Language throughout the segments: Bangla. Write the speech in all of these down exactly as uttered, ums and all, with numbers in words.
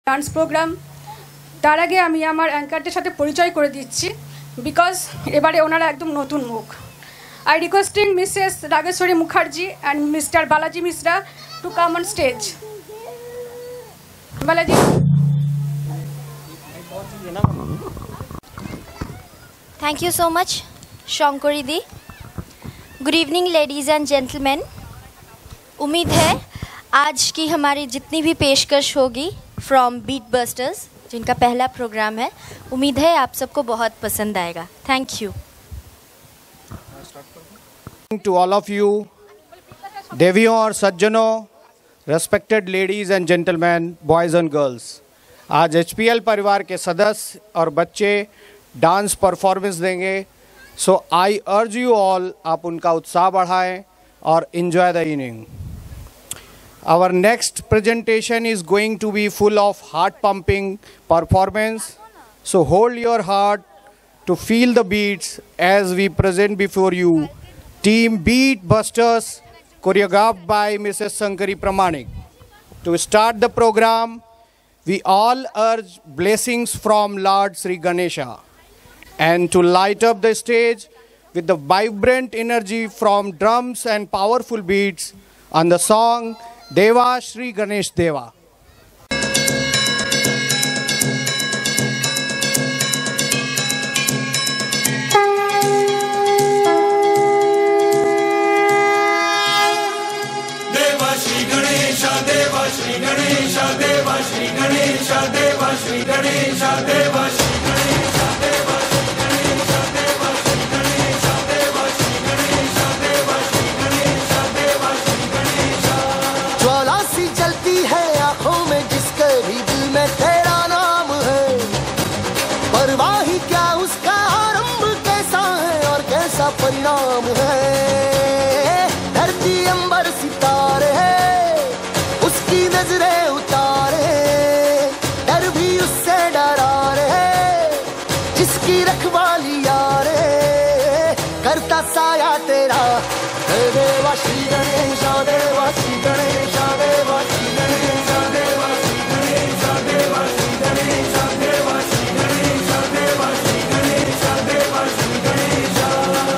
Dance programme. তার আগে আমি আমার অ্যাঙ্কারদের সাথে পরিচয় করে দিচ্ছি, বিকজ এবারে ওনারা একদম নতুন মুখ। I requesting Mrs Rageshwari Mukherjee and mister Balaji Mishra to come on stage. Balaji. Thank you so much, Shankari Di. Good evening, ladies and gentlemen. उम्मीद है आज की हमारी जितनी भी पेशकश होगी फ्रॉम बीट बस्टर्स, जिनका पहला प्रोग्राम है, उम्मीद है आप सबको बहुत पसंद आएगा। Thank you. To all of you, देवियों और सज्जनों, respected ladies and gentlemen, boys and girls, आज एच पी एल परिवार के सदस्य और बच्चे डांस परफॉर्मेंस देंगे। सो आई अर्ज यू ऑल, आप उनका उत्साह बढ़ाएं और enjoy the evening. Our next presentation is going to be full of heart-pumping performance. So hold your heart to feel the beats as we present before you Team Beat Busters, choreographed by Missus Shankari Pramanik. To start the program, we all urge blessings from Lord Sri Ganesha, and to light up the stage with the vibrant energy from drums and powerful beats on the song Deva Shri Ganesh Deva. Deva Shri Ganesha, Deva Shri Ganesha, Deva Shri Ganesha, Deva Shri Ganesha, Deva Shri Ganesha, Deva Shri Ganesha, Deva Shri Ganesha, Deva Shri Ganesha, Deva Shri Ganesha, Deva Shri Ganesha. ज्वाला सी जलती है आंखों में जिसके भी दिल में तेरा नाम है, परवाह ही क्या उसका आरंभ कैसा है और कैसा परिणाम है। धरती अंबर सितारे है, उसकी नजरें उतारे, डर भी उससे डरा रे, जिसकी रखवाली यारे, करता साया तेरा। देवा श्री गणेशा, देवा श्री गणेशा, देवा श्री गणेशा, देवा श्री गणेशा, देवा श्री गणेशा, देवा श्री गणेशा, देवा श्री गणेशा, देवा श्री गणेशा।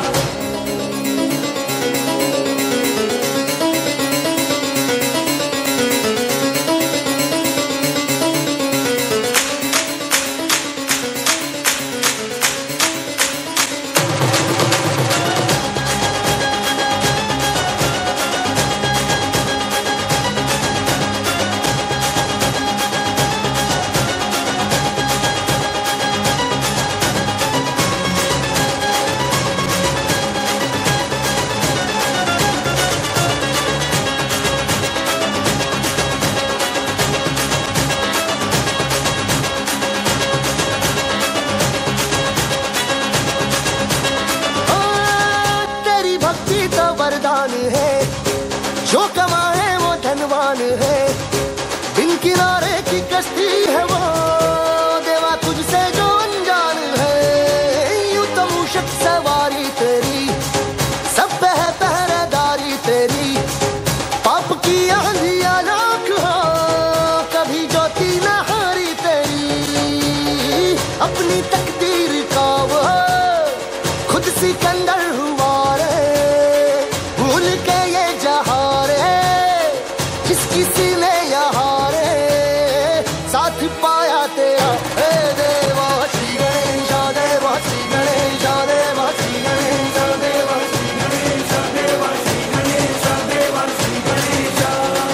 वरदान है, जो कमाए वो धनवान है, बिन किनारे की कश्ती है वो, देवा तुझसे जो अनजान है। यूं तो मूषक सवारी तेरी, सब पे है पहरेदारी तेरी, पाप की आंधियां लाख हो, कभी ज्योति न हारी तेरी। अपनी तकदीर का वो खुद सिकंदर हुआ रे, भूल के ये जहां रे, जिसकी सीने यहाँ रे, साथ पाया तेरा। हे देवा श्री गणेशा, देवा श्री गणेशा, देवा श्री गणेशा, देवा श्री गणेशा, देवा श्री गणेशा, देवा श्री गणेशा।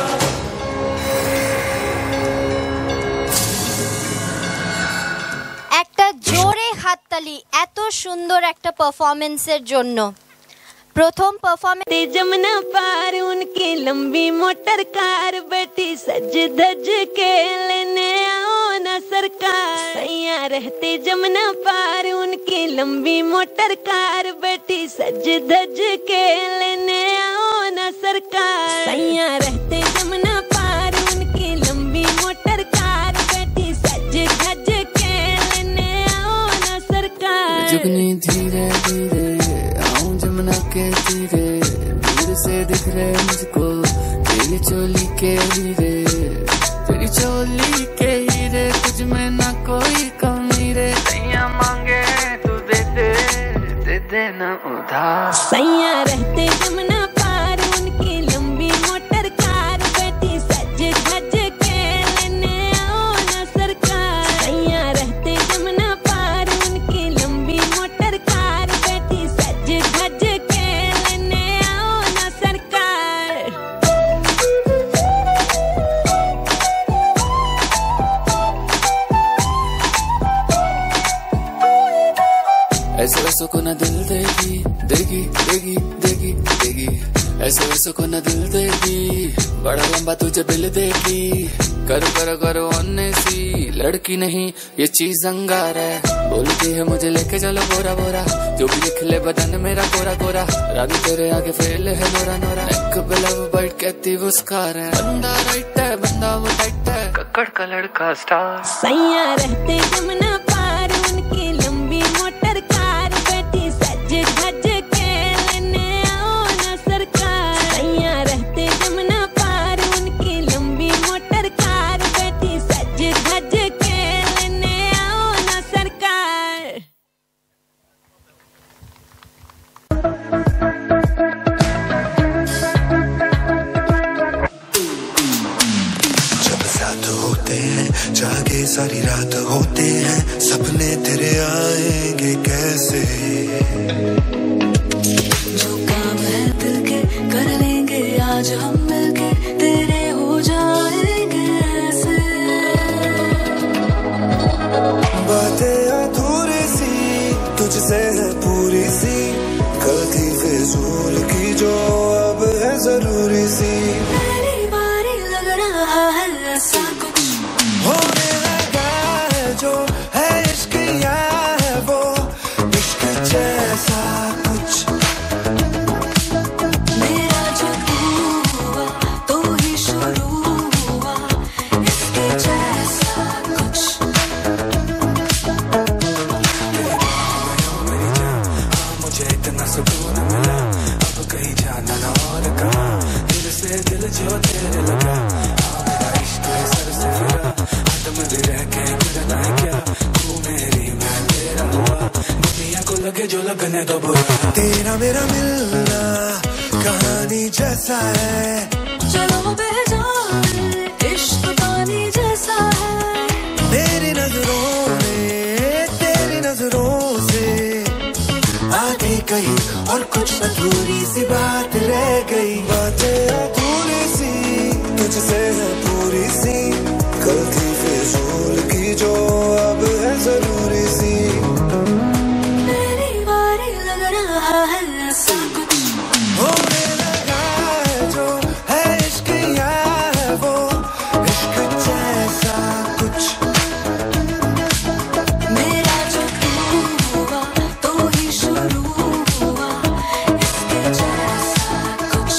একটা জোরে হাততালি এত সুন্দর একটা পারফরম্যান্সের জন্য। प्रथम परफॉर्मेंस जमुना पार उनकी लंबी मोटर कार, बैठी सज धज के लेने आओ ना सरकार। सैया रहते जमुना पार उनकी लंबी मोटर कार, बैठी सज धज के लेने आओ ना सरकार। सैया रहते जमुना पार उनकी लंबी मोटर कार, बैठी सज धज के लेने आओ ना सरकार। जुगनी धीरे धीरे आऊं जमुना के तीरे, दूर से दिख रहे मुझको तेरी चोली के हीरे, तेरी चोली के हीरे। उधार। सैया रहते जमुना पार उनकी लंबी मोटर कार बैठी सज धज के लेने आओ ना सरकार। सैया रहते जमुना पार उनकी लंबी मोटर कार बैठी सज धज के लेने आओ ना सरकार। ऐसे वैसों को न दिल देगी देगी देगी देगी देगी, ऐसे वैसों को न दिल देगी, बड़ा लंबा तुझे बिल देगी। करो करो करो अन्य सी लड़की नहीं ये चीज अंगार है, बोलती है मुझे लेके चलो बोरा बोरा, जो भी लिख ले बदन मेरा कोरा कोरा, रानी तेरे आगे फेल है नोरा नोरा, एक लव बाइट कहती वो स्कार है, बंदा राइट है बंदा वो टाइट है, कक्कड़ का लड़का स्टार। सैया रहते जमुना पार उनकी लंबी मोटर कार बैठी सज धज के लेने आओ ना सरकार। सैया रहते जमुना पार उनकी लंबी मोटर कार बैठी सज धज के लेने आओ ना सरकार। जब साथ होते हैं जागे सारी रात होते हैं, सपने तेरे आएंगे कैसे। जो काम है दिल के कर लेंगे आज हम मिलके, तेरे हो जाएंगे ऐसे। बातें अधूरी सी तुझसे है पूरी सी, कल थी फिजूल की जो अब है जरूरी सी। पहली बारी लग रहा है ऐसा कुछ होने लगा है जो है इश्क या है वो इश्क जैसा कुछ। मेरा जो तू हुआ तो ही शुरू हुआ इसके जैसा कुछ। मुझे इतना सुकून मिला अब कहीं जाना ना और कहाँ, दिल से दिल जो तेरे लगा, मेरा इश्क सर से फिरा, आदम भी रह के गिरना है क्या, तू मेरी मैं तेरा हुआ, दुनिया को लगे जो लगने दो बुरा। तेरा मेरा मिलना कहानी जैसा है, चलो बह जाए इश्क पानी जैसा है। मेरी नजरों में तेरी नजरों से आगे कहीं और कुछ अधूरी सी बात रह गई। बातें अधूरी सी तुझसे है पूरी सी, कल थी फिजूल की जो अब है जरूरी सी। पहली बारी लग रहा है ऐसा कुछ होने लगा है जो है इश्क या है वो इश्क जैसा कुछ। मेरा जो तू हुआ तो ही शुरू हुआ इसके जैसा कुछ।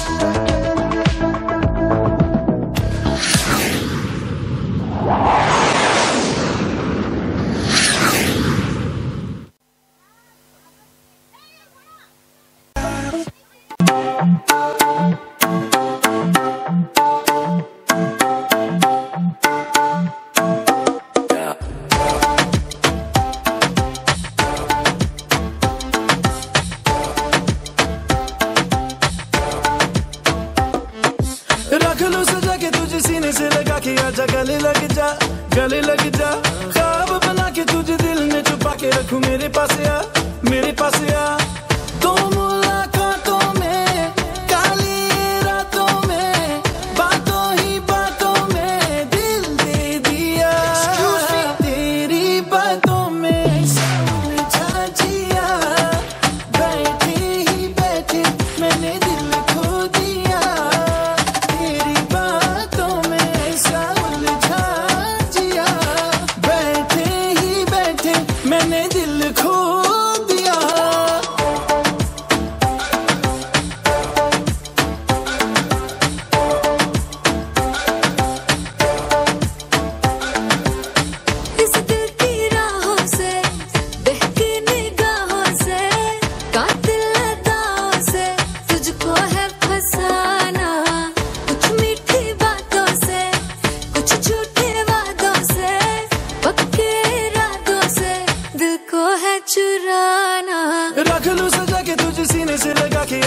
रख लो सजा के तुझे सीने से लगा के आजा गले लग जा गले लग जा, ख्वाब बना के तुझे दिल में छुपा के रखूं मेरे पास आ मेरे पास आ। दो मुलाकातों में काली रातों में बातों ही बातों में दिल दे दिया, तेरी बातों में समझा जिया, बैठे ही बैठे मैंने दिल खो दिया, तेरी बातों में ऐसा उलझा जिया,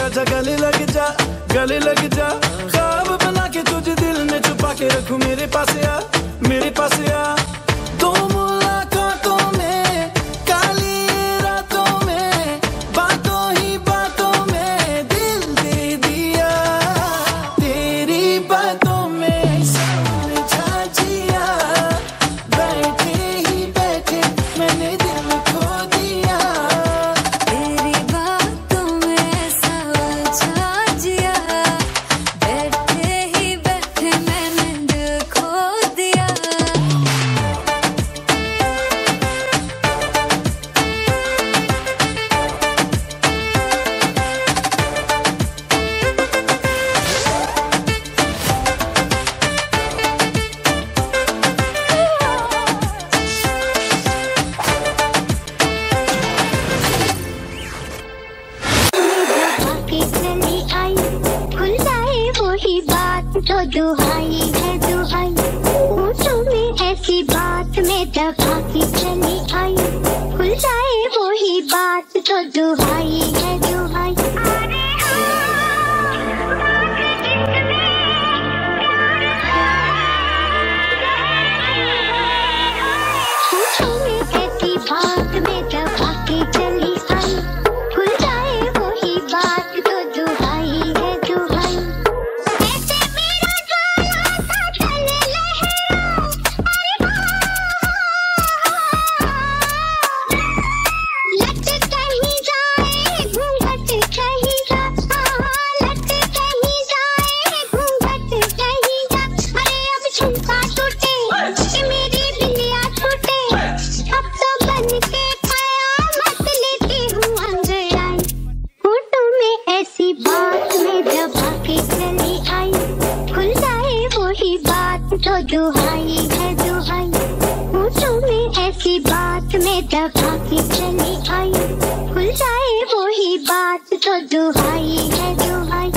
आजा गले लग जा, गले लग जा, ख्वाब बना के तुझे दिल में छुपा के रखूं, मेरे पास आ, मेरे पास आ। दो मुलाकातों में, काली रातों में, बातों ही बातों में दिल दे दिया, तेरी बातों में समझा जिया, बैठे ही बैठे मैंने दिल खो दिया, तेरी बातों में समझा जिया, बैठे ही बैठे मैंने दिल खो दिया। आके चली आई, खुल जाए वही बात तो दुहाई है दुहाई, होठों में ऐसी बात में दबा के चली आई, खुल जाए वही बात तो दुहाई है दुहाई। होठों में ऐसी बात में दबा के चली आई, खुल जाए वही बात तो दुहाई है दुहाई। ऐसे मेरा ज्वाला सा चले लहरा, अरे लट कहीं जाए घूंघट कहीं जा, लट कहीं जाए घूंघट कहीं जा, अरे अब झुमका टूटे कि मेरी बिंदिया टूटे, अब तो बन के कयामत लेती हूँ अंगड़ाई, होठों में ऐसी बात में दबा के चली आई, खुल जाए वही बात तो दुहाई है दुहाई, होठों में ऐसी बात में दबा के चली आई, खुल जाए वही बात तो दुहाई है दुहाई।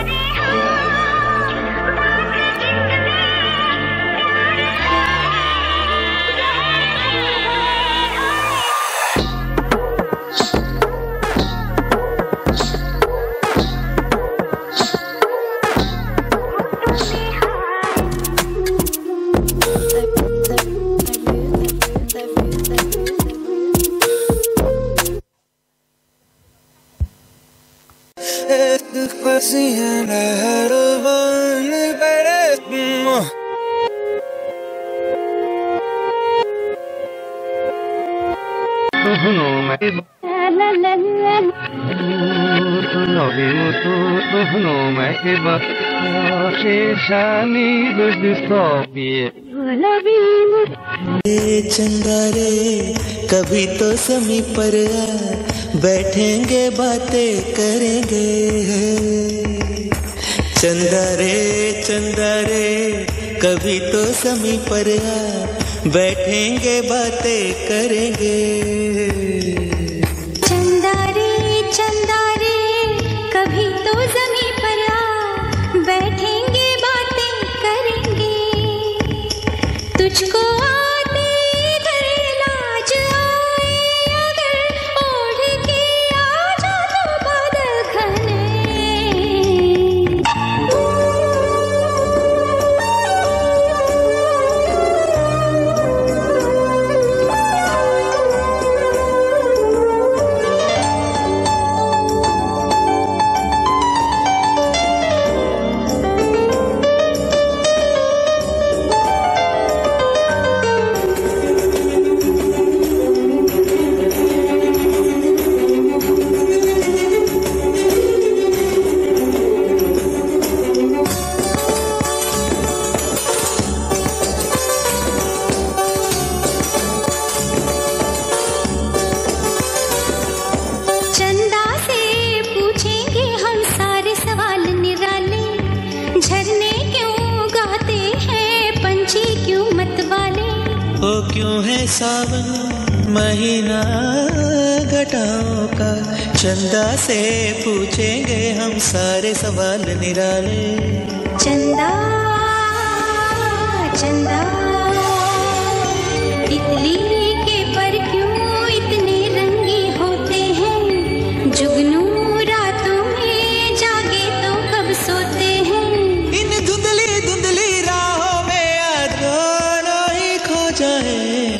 चंदा रे कभी तो समी पर आ, बैठेंगे बातें करेंगे, चंदा रे चंदा रे कभी तो समी पर आ, बैठेंगे बातें करेंगे। चंदा रे चंदा रे कभी तो जमीन पर आ, बैठेंगे बातें करेंगे, तुझको आते इधर लाज आए अगर, ओढ़ के आ जा तो बादल घने। क्यों है सावन महीना घटाओं का, चंदा से पूछेंगे हम सारे सवाल निराले। चंदा चंदा तितली के पर क्यों इतने रंगी होते हैं, जुगनू रातों में चाहे।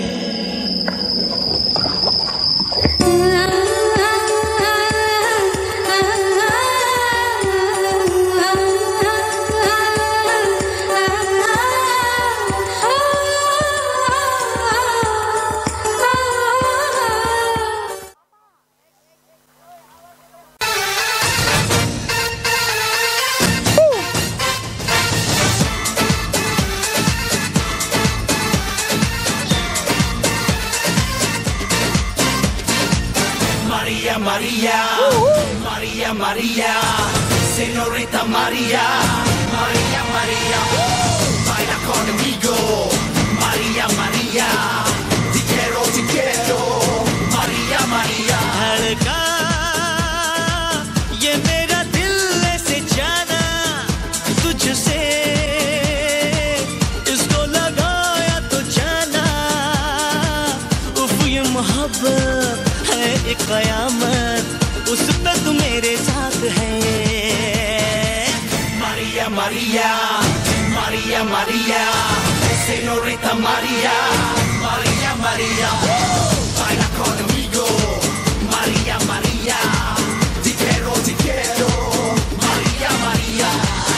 Maria, Maria, Maria, señorita Maria, Maria, Maria, baila conmigo, Maria, Maria, te quiero, te quiero, Maria, Maria. धड़का ये मेरा दिल ऐसे जाना तुझसे, इसको लगाया तो जाना, उफ ये मोहब्बत है एक कयामत, उस पे तू मेरे साथ है। Maria, Maria, Maria, Maria, señorita Maria, Maria, Maria, baila conmigo, Maria, Maria, te quiero, te quiero, Maria, Maria.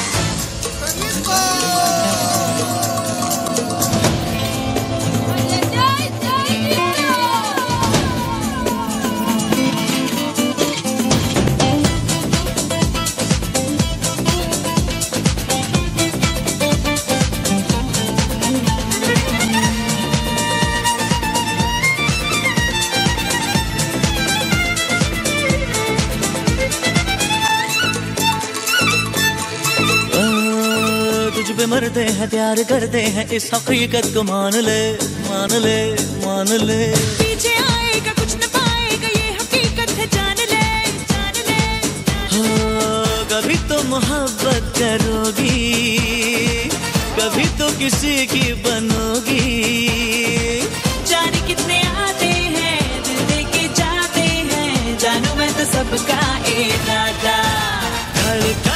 तुझ पे मरते हैं प्यार करते हैं, इस हकीकत को मान ले मान ले मान ले। पीछे आएगा कुछ न पाएगा, ये हकीकत है जान ले जान ले। हो कभी तो मोहब्बत करोगी, कभी तो किसी की बनोगी। जाने कितने आते हैं दिल दे के जाते हैं, जानू मैं तो सबका इरादा। धड़का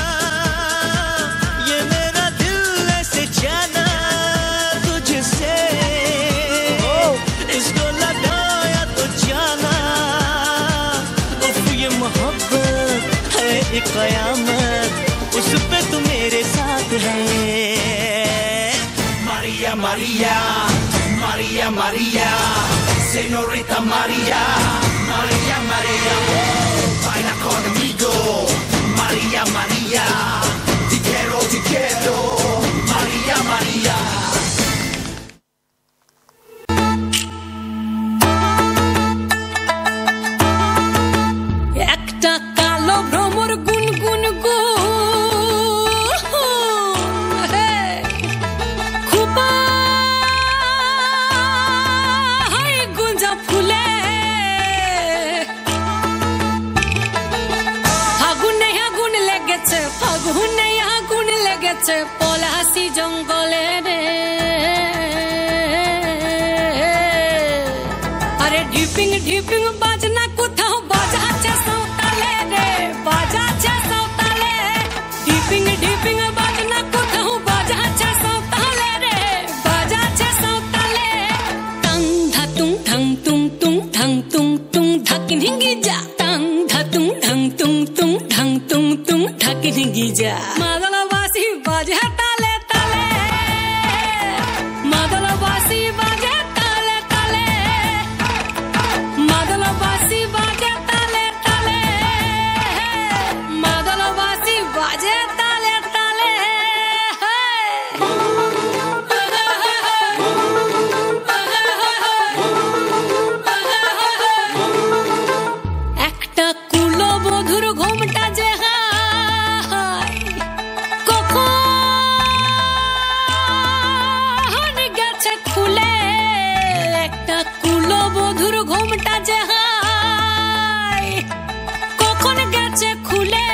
ये मेरा दिल ऐसे जाना तुझसे, इसको लगाया तो जाना, उफ ये मोहब्बत है एक कयामत, उस पे तू मेरे साथ है। Maria, Maria, Maria, Maria, señorita Maria, Maria, Maria, baila conmigo, Maria, Maria, te quiero, te quiero, Maria, Maria. একটা কালো ভ্রমর গুন গুন গুঞ্জা ফুলে, ফাগুনে আগুন লেগেছে, ফাগুনে আগুন লেগেছে পলাশি জঙ্গলে রে। আরে ঢিপিং ঢিপিং বাজনা কোথাও বাজাচ্ছে সাঁওতালে রে, বাজাচ্ছে সাঁওতালে। ঢিপিং ঢিপিং বাজনা কোথাও বাজাচ্ছে সাঁওতালে রে, বাজাচ্ছে সাঁওতালে। টাং ধাতুং ঠাং তুং তুং ঠাং তুং তুং ধাকিন হিঙ্গি যা, টাং ধাতুং ঠাং তুং তুং ঠাং তুং তুং ধাকিন হিঙ্গি যা। মাদলবাসী বাজে তালে তালে, মাদলবাসী বাজে তালে তালে, মাদলবাসী বাজে তালে তালে, মাদলবাসী বাজে তালে তালে। একটা কুলবধূর ঘোমটা যে হায়, কখন গেছে খুলে। একটা কুলবধূর ঘোমটা যে হায়, কখন গেছে খুলে।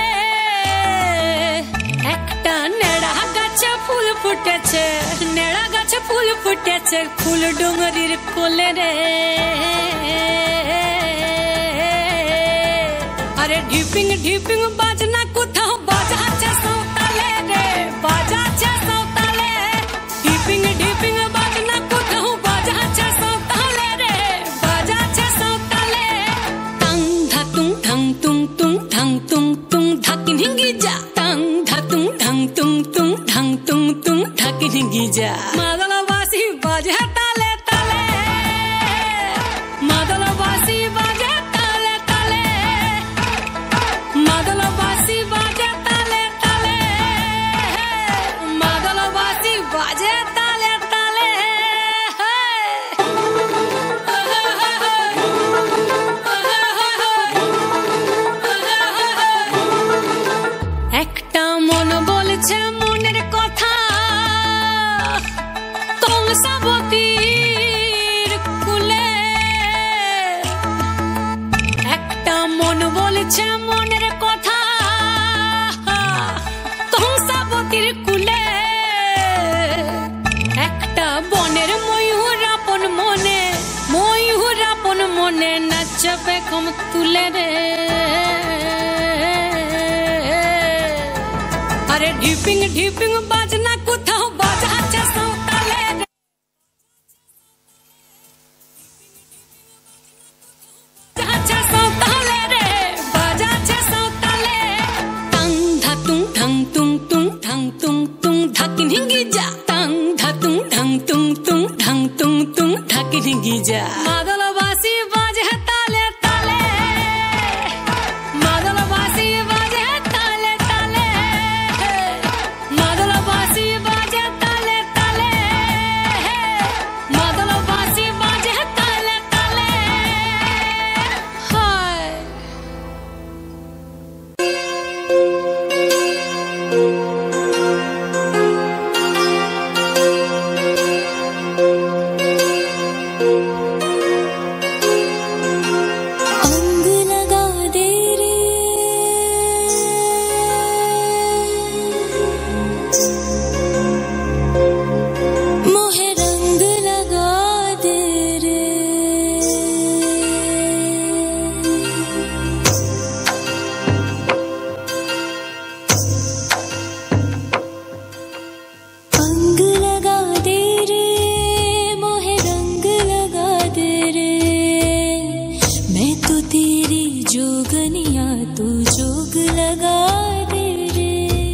একটা নেড়া গাছে ফুল ফুটেছে, নেড়া গাছে ফুল ফুটেছে ফুল ডুঙরির কোলে রে। আরে ঢিপিং ঢিপিং বাজনা কোথাও বাজাচ্ছে সাঁওতালে রে, বাজাচ্ছে সাঁওতালে। ঢিপিং ঢিপিং বাজনা কোথাও আছে মনের কথা কংসাবতীর কুলে একটা বনের ময়ূর আপন মনে ময়ূর আপন মনে নাচবে কম তুলে রে আরে ঢিপিং ঢিপিং বাজনা কোথাও বাজাচ্ছে সাঁওতালে রে বাজাচ্ছে সাঁওতালে রে বাজাচ্ছে সাঁওতালে টাং ধাতুং ঢং তুং তুং ঢং তুং তুং ঢাকিন হিঙ্গি যা টাং ধাতুং ঢং তুং তুং ঢং তুং তুং ঢাকিন হিঙ্গি যা মাদল বাসি বাজে তালে তালে মাদল বাসি বাজে তালে তালে মাদল বাসি বাজে তালে তালে মাদল বাসি বাজে তালে তালে হায় अंग लगा दे रे मोहे रंग लगा दे रे अंग लगा दे रे मोहे रंग लगा दे रे मैं तो तेरी जोगनिया तू जोग लगा दे रे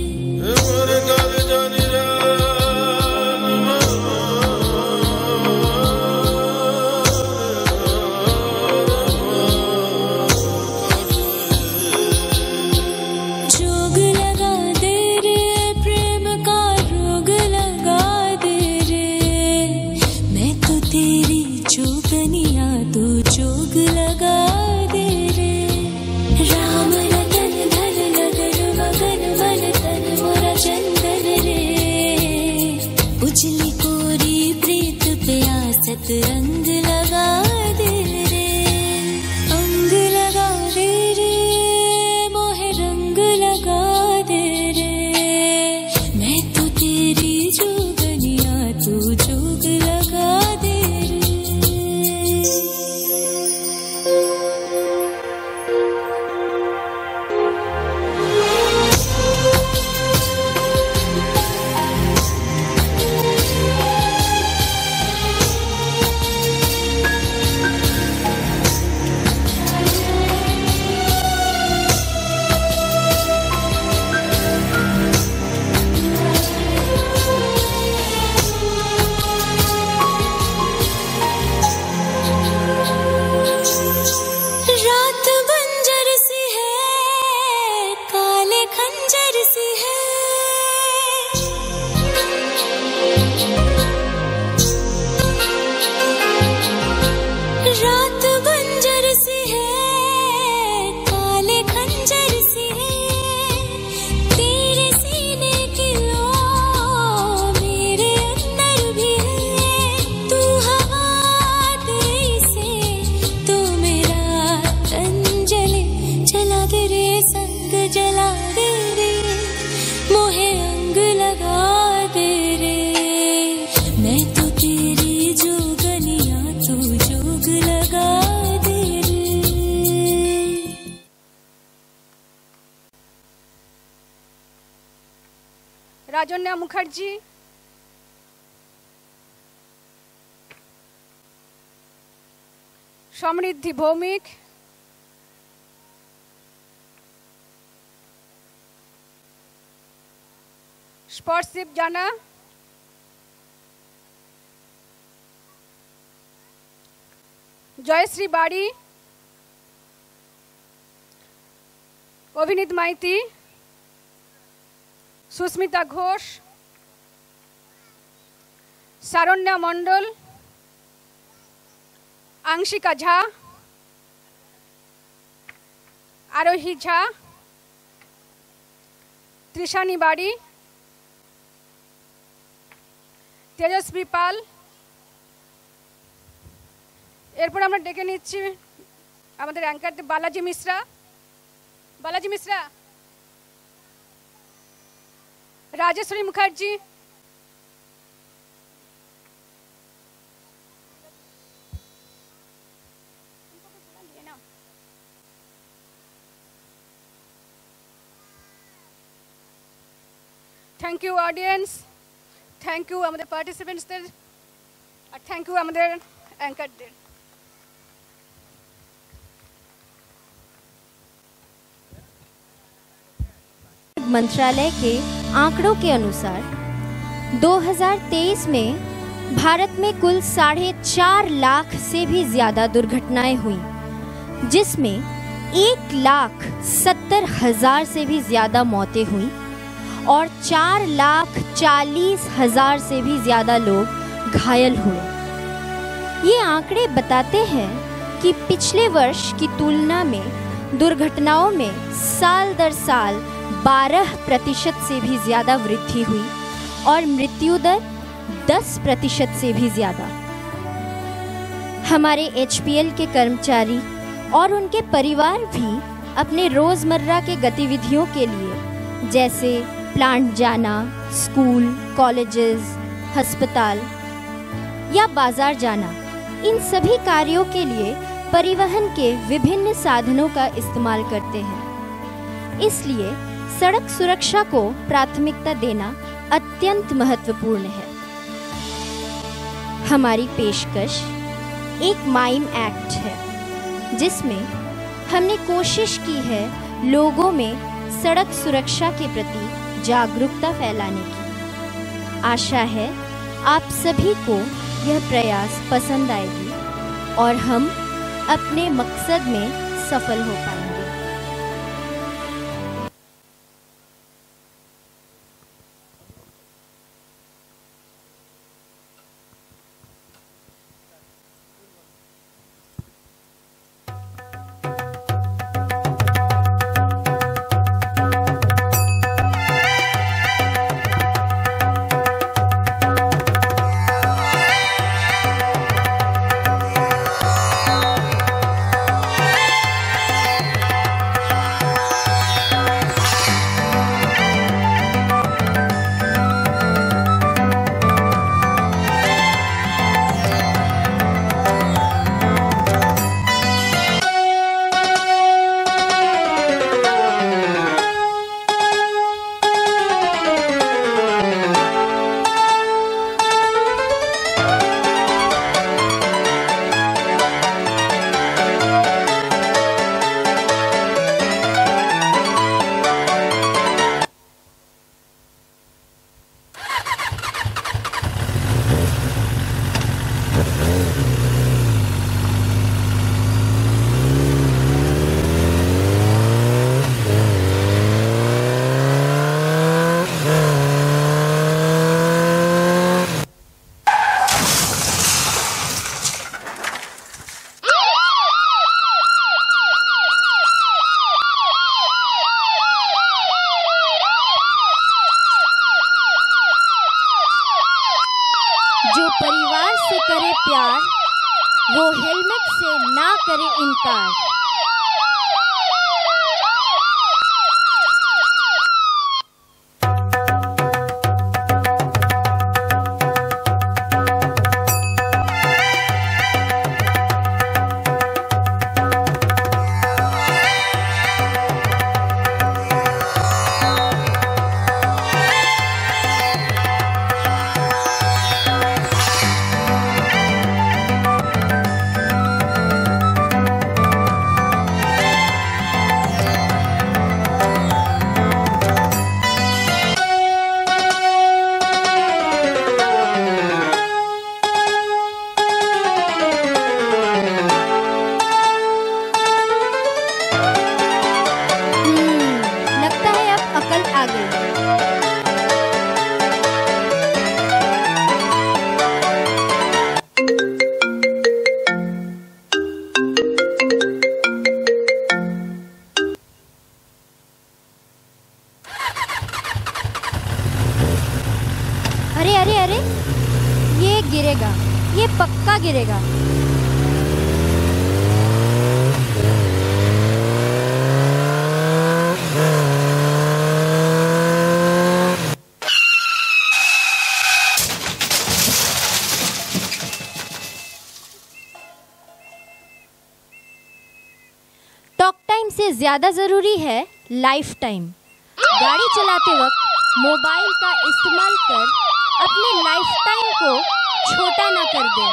जोग लगा दे रे प्रेम का रोग लगा दे रे मैं तो तेरी जोगनिया तू जोग लगा दे रे राम लगन धन लगन मगन मन तन मोरा चंदन रे उजली कोरी प्रीत पे आसत अंग लगा दे रे अंग लगा दे रे मोहे रंग लगा दे रे मैं तो तेरी जोगनिया तू जोग लगा दे रे रात बंजर सी है काले खंजर सी है रात बंजर सी है काले खंजर सी है तेरे सीने की लो मेरे अंदर भी है तू हवा तेरी से तो मेरा तन जले जला दे रे संग जला दे रे मोहे अंग लगा दे रे मैं तो तेरी जोगनिया तू जोग लगा दे रे রাজন্যা মুখার্জি, সমৃদ্ধি ভৌমিক, স্পর্শিপ জানা, জয়শ্রী বাড়ি, অভিনীত মাইতি, সুস্মিতা ঘোষ, সারণ্যা মণ্ডল, আংশিকা ঝা, আরোহী ঝা, ত্রিশানী বাড়ি, তেজস্বী পাল। এরপর আমরা ডেকে নিচ্ছি আমাদের anchor Balaji Mishra, Balaji Mishra, Rajeshwari Mukherjee, thank you audience, thank you আমাদের পার্টিসিপেন্টসদের, আর থ্যাংক ইউ আমাদের অ্যাঙ্কারদের। मंत्रालय के आंकड़ों के अनुसार दो हज़ार तेईस में भारत में कुल साढ़े चार लाख से भी ज़्यादा दुर्घटनाएं हुई, जिसमें एक लाख सत्तर हजार से भी ज़्यादा मौतें हुई और चार लाख चालीस हजार से भी ज़्यादा लोग घायल हुए। ये आंकड़े बताते हैं कि पिछले वर्ष की तुलना में दुर्घटनाओं में साल दर साल बारह प्रतिशत से भी ज़्यादा वृद्धि हुई और मृत्यु दर दस प्रतिशत से भी ज़्यादा। हमारे एच पी एल के कर्मचारी और उनके परिवार भी अपने रोज़मर्रा के गतिविधियों के लिए जैसे प्लांट जाना, स्कूल, कॉलेजेस, अस्पताल या बाजार जाना, इन सभी कार्यों के लिए परिवहन के विभिन्न साधनों का इस्तेमाल करते हैं। इसलिए सड़क सुरक्षा को प्राथमिकता देना अत्यंत महत्वपूर्ण है। हमारी पेशकश एक माइम एक्ट है, जिसमें हमने कोशिश की है लोगों में सड़क सुरक्षा के प्रति जागरूकता फैलाने की। आशा है आप सभी को यह प्रयास पसंद आएगी और हम अपने मकसद में सफल हो पाएंगे। जो परिवार से करे प्यार, वो हेलमेट से ना करे इनकार। टाइम से ज़्यादा ज़रूरी है लाइफ टाइम। गाड़ी चलाते वक्त मोबाइल का इस्तेमाल कर अपने लाइफ टाइम को छोटा ना कर दें।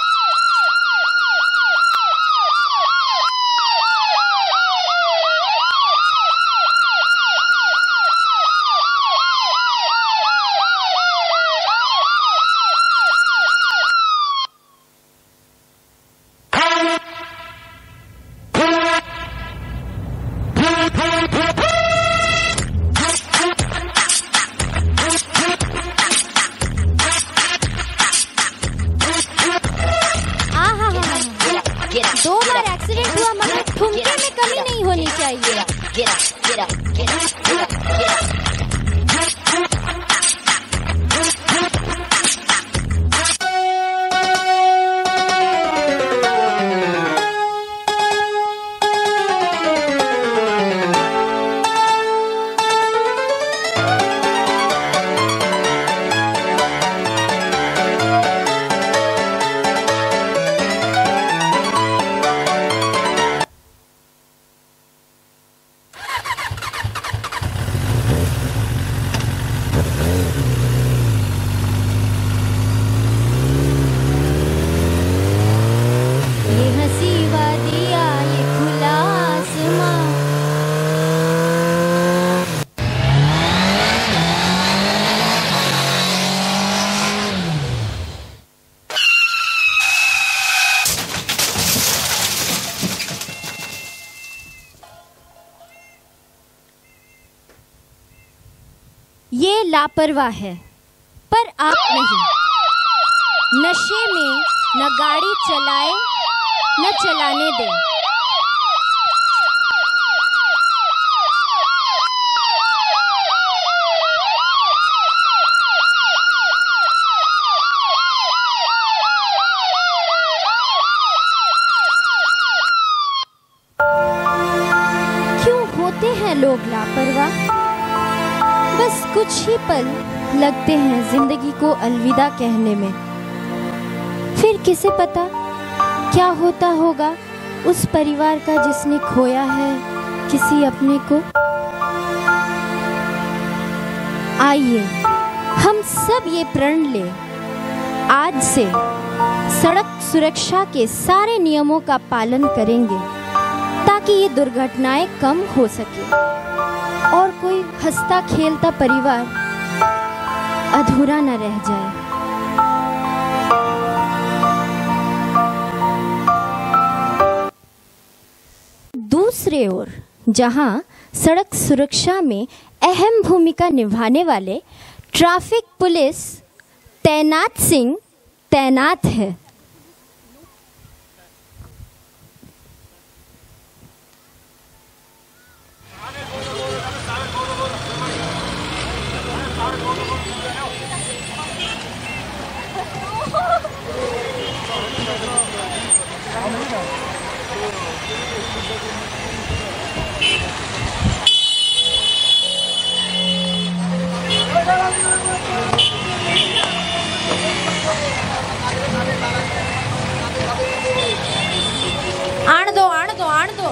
दो बार एक्सीडेंट हुआ मगर ठुमके में कमी नहीं होनी चाहिए। ये लापरवाह है, पर आप नहीं। नशे में न गाड़ी चलाए न चलाने दें। क्यों होते हैं लोग लापरवाह? बस कुछ ही पल लगते हैं जिंदगी को अलविदा कहने में। फिर किसे पता क्या होता होगा उस परिवार का जिसने खोया है किसी अपने को। आइए हम सब ये प्रण ले, आज से सड़क सुरक्षा के सारे नियमों का पालन करेंगे ताकि ये दुर्घटनाएं कम हो सके और कोई हंसता खेलता परिवार अधूरा न रह जाए। दूसरे ओर जहां सड़क सुरक्षा में अहम भूमिका निभाने वाले ट्रैफिक पुलिस तैनात सिंह तैनात है। आण दो आण दो आण दो।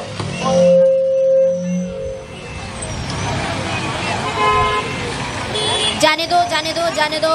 जाने दो जाने दो जाने दो।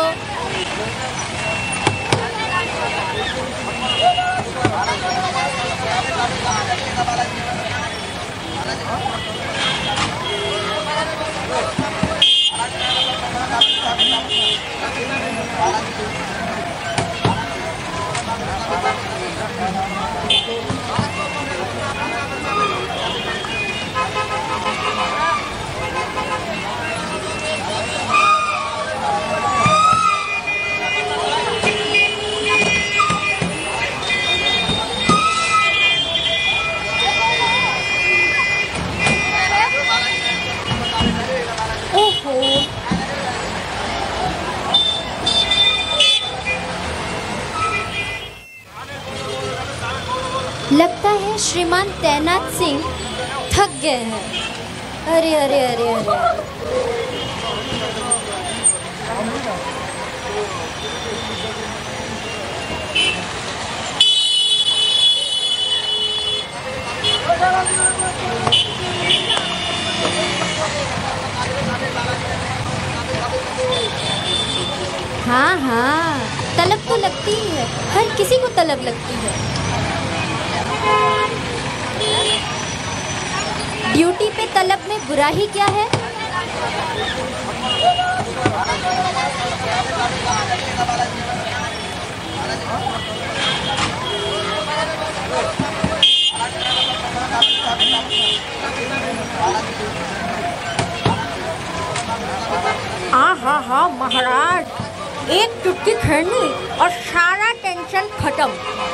लगता है श्रीमान तैनात सिंह थक गए हैं। अरे अरे अरे अरे अलग लगती है। ड्यूटी पे तलब में बुरा ही क्या है? हाँ हाँ हाँ महाराज, एक चुटकी खैनी और सारा टेंशन खत्म।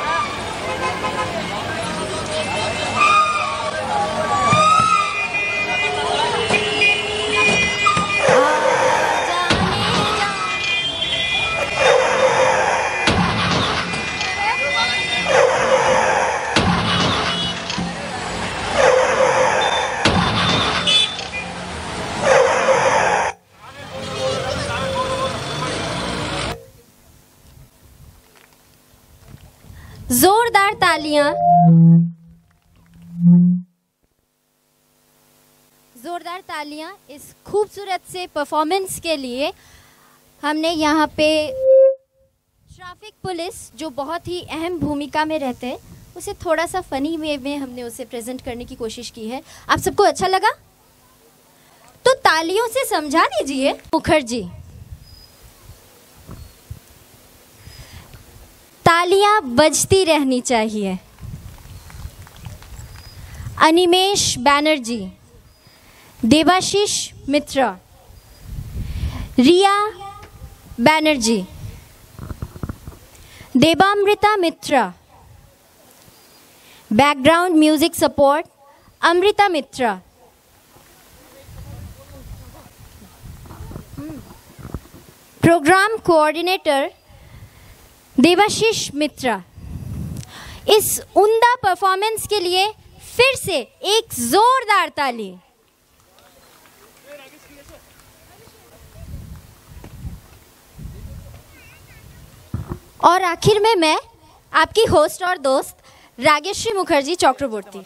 जोरदार तालियां जोरदार तालियां इस खूबसूरत से परफॉर्मेंस के लिए। हमने यहाँ पे ट्रैफिक पुलिस जो बहुत ही अहम भूमिका में रहते हैं, उसे थोड़ा सा फनी वे में हमने उसे प्रेजेंट करने की कोशिश की है। आप सबको अच्छा लगा? तो तालियों से समझा दीजिए। मुखर्जी, तालियां बजती रहनी चाहिए। Animesh Banerjee, Debashish Mitra, Riya Banerjee, Debamrita Mitra, background music support Amrita Mitra, programme coordinator Debashish Mitra. इस उम्दा परफॉर्मेंस के लिए फिर से एक जोरदार ताली। और आखिर में मैं आपकी होस्ट और दोस्त रागेश्री मुखर्जी चक्रवर्ती।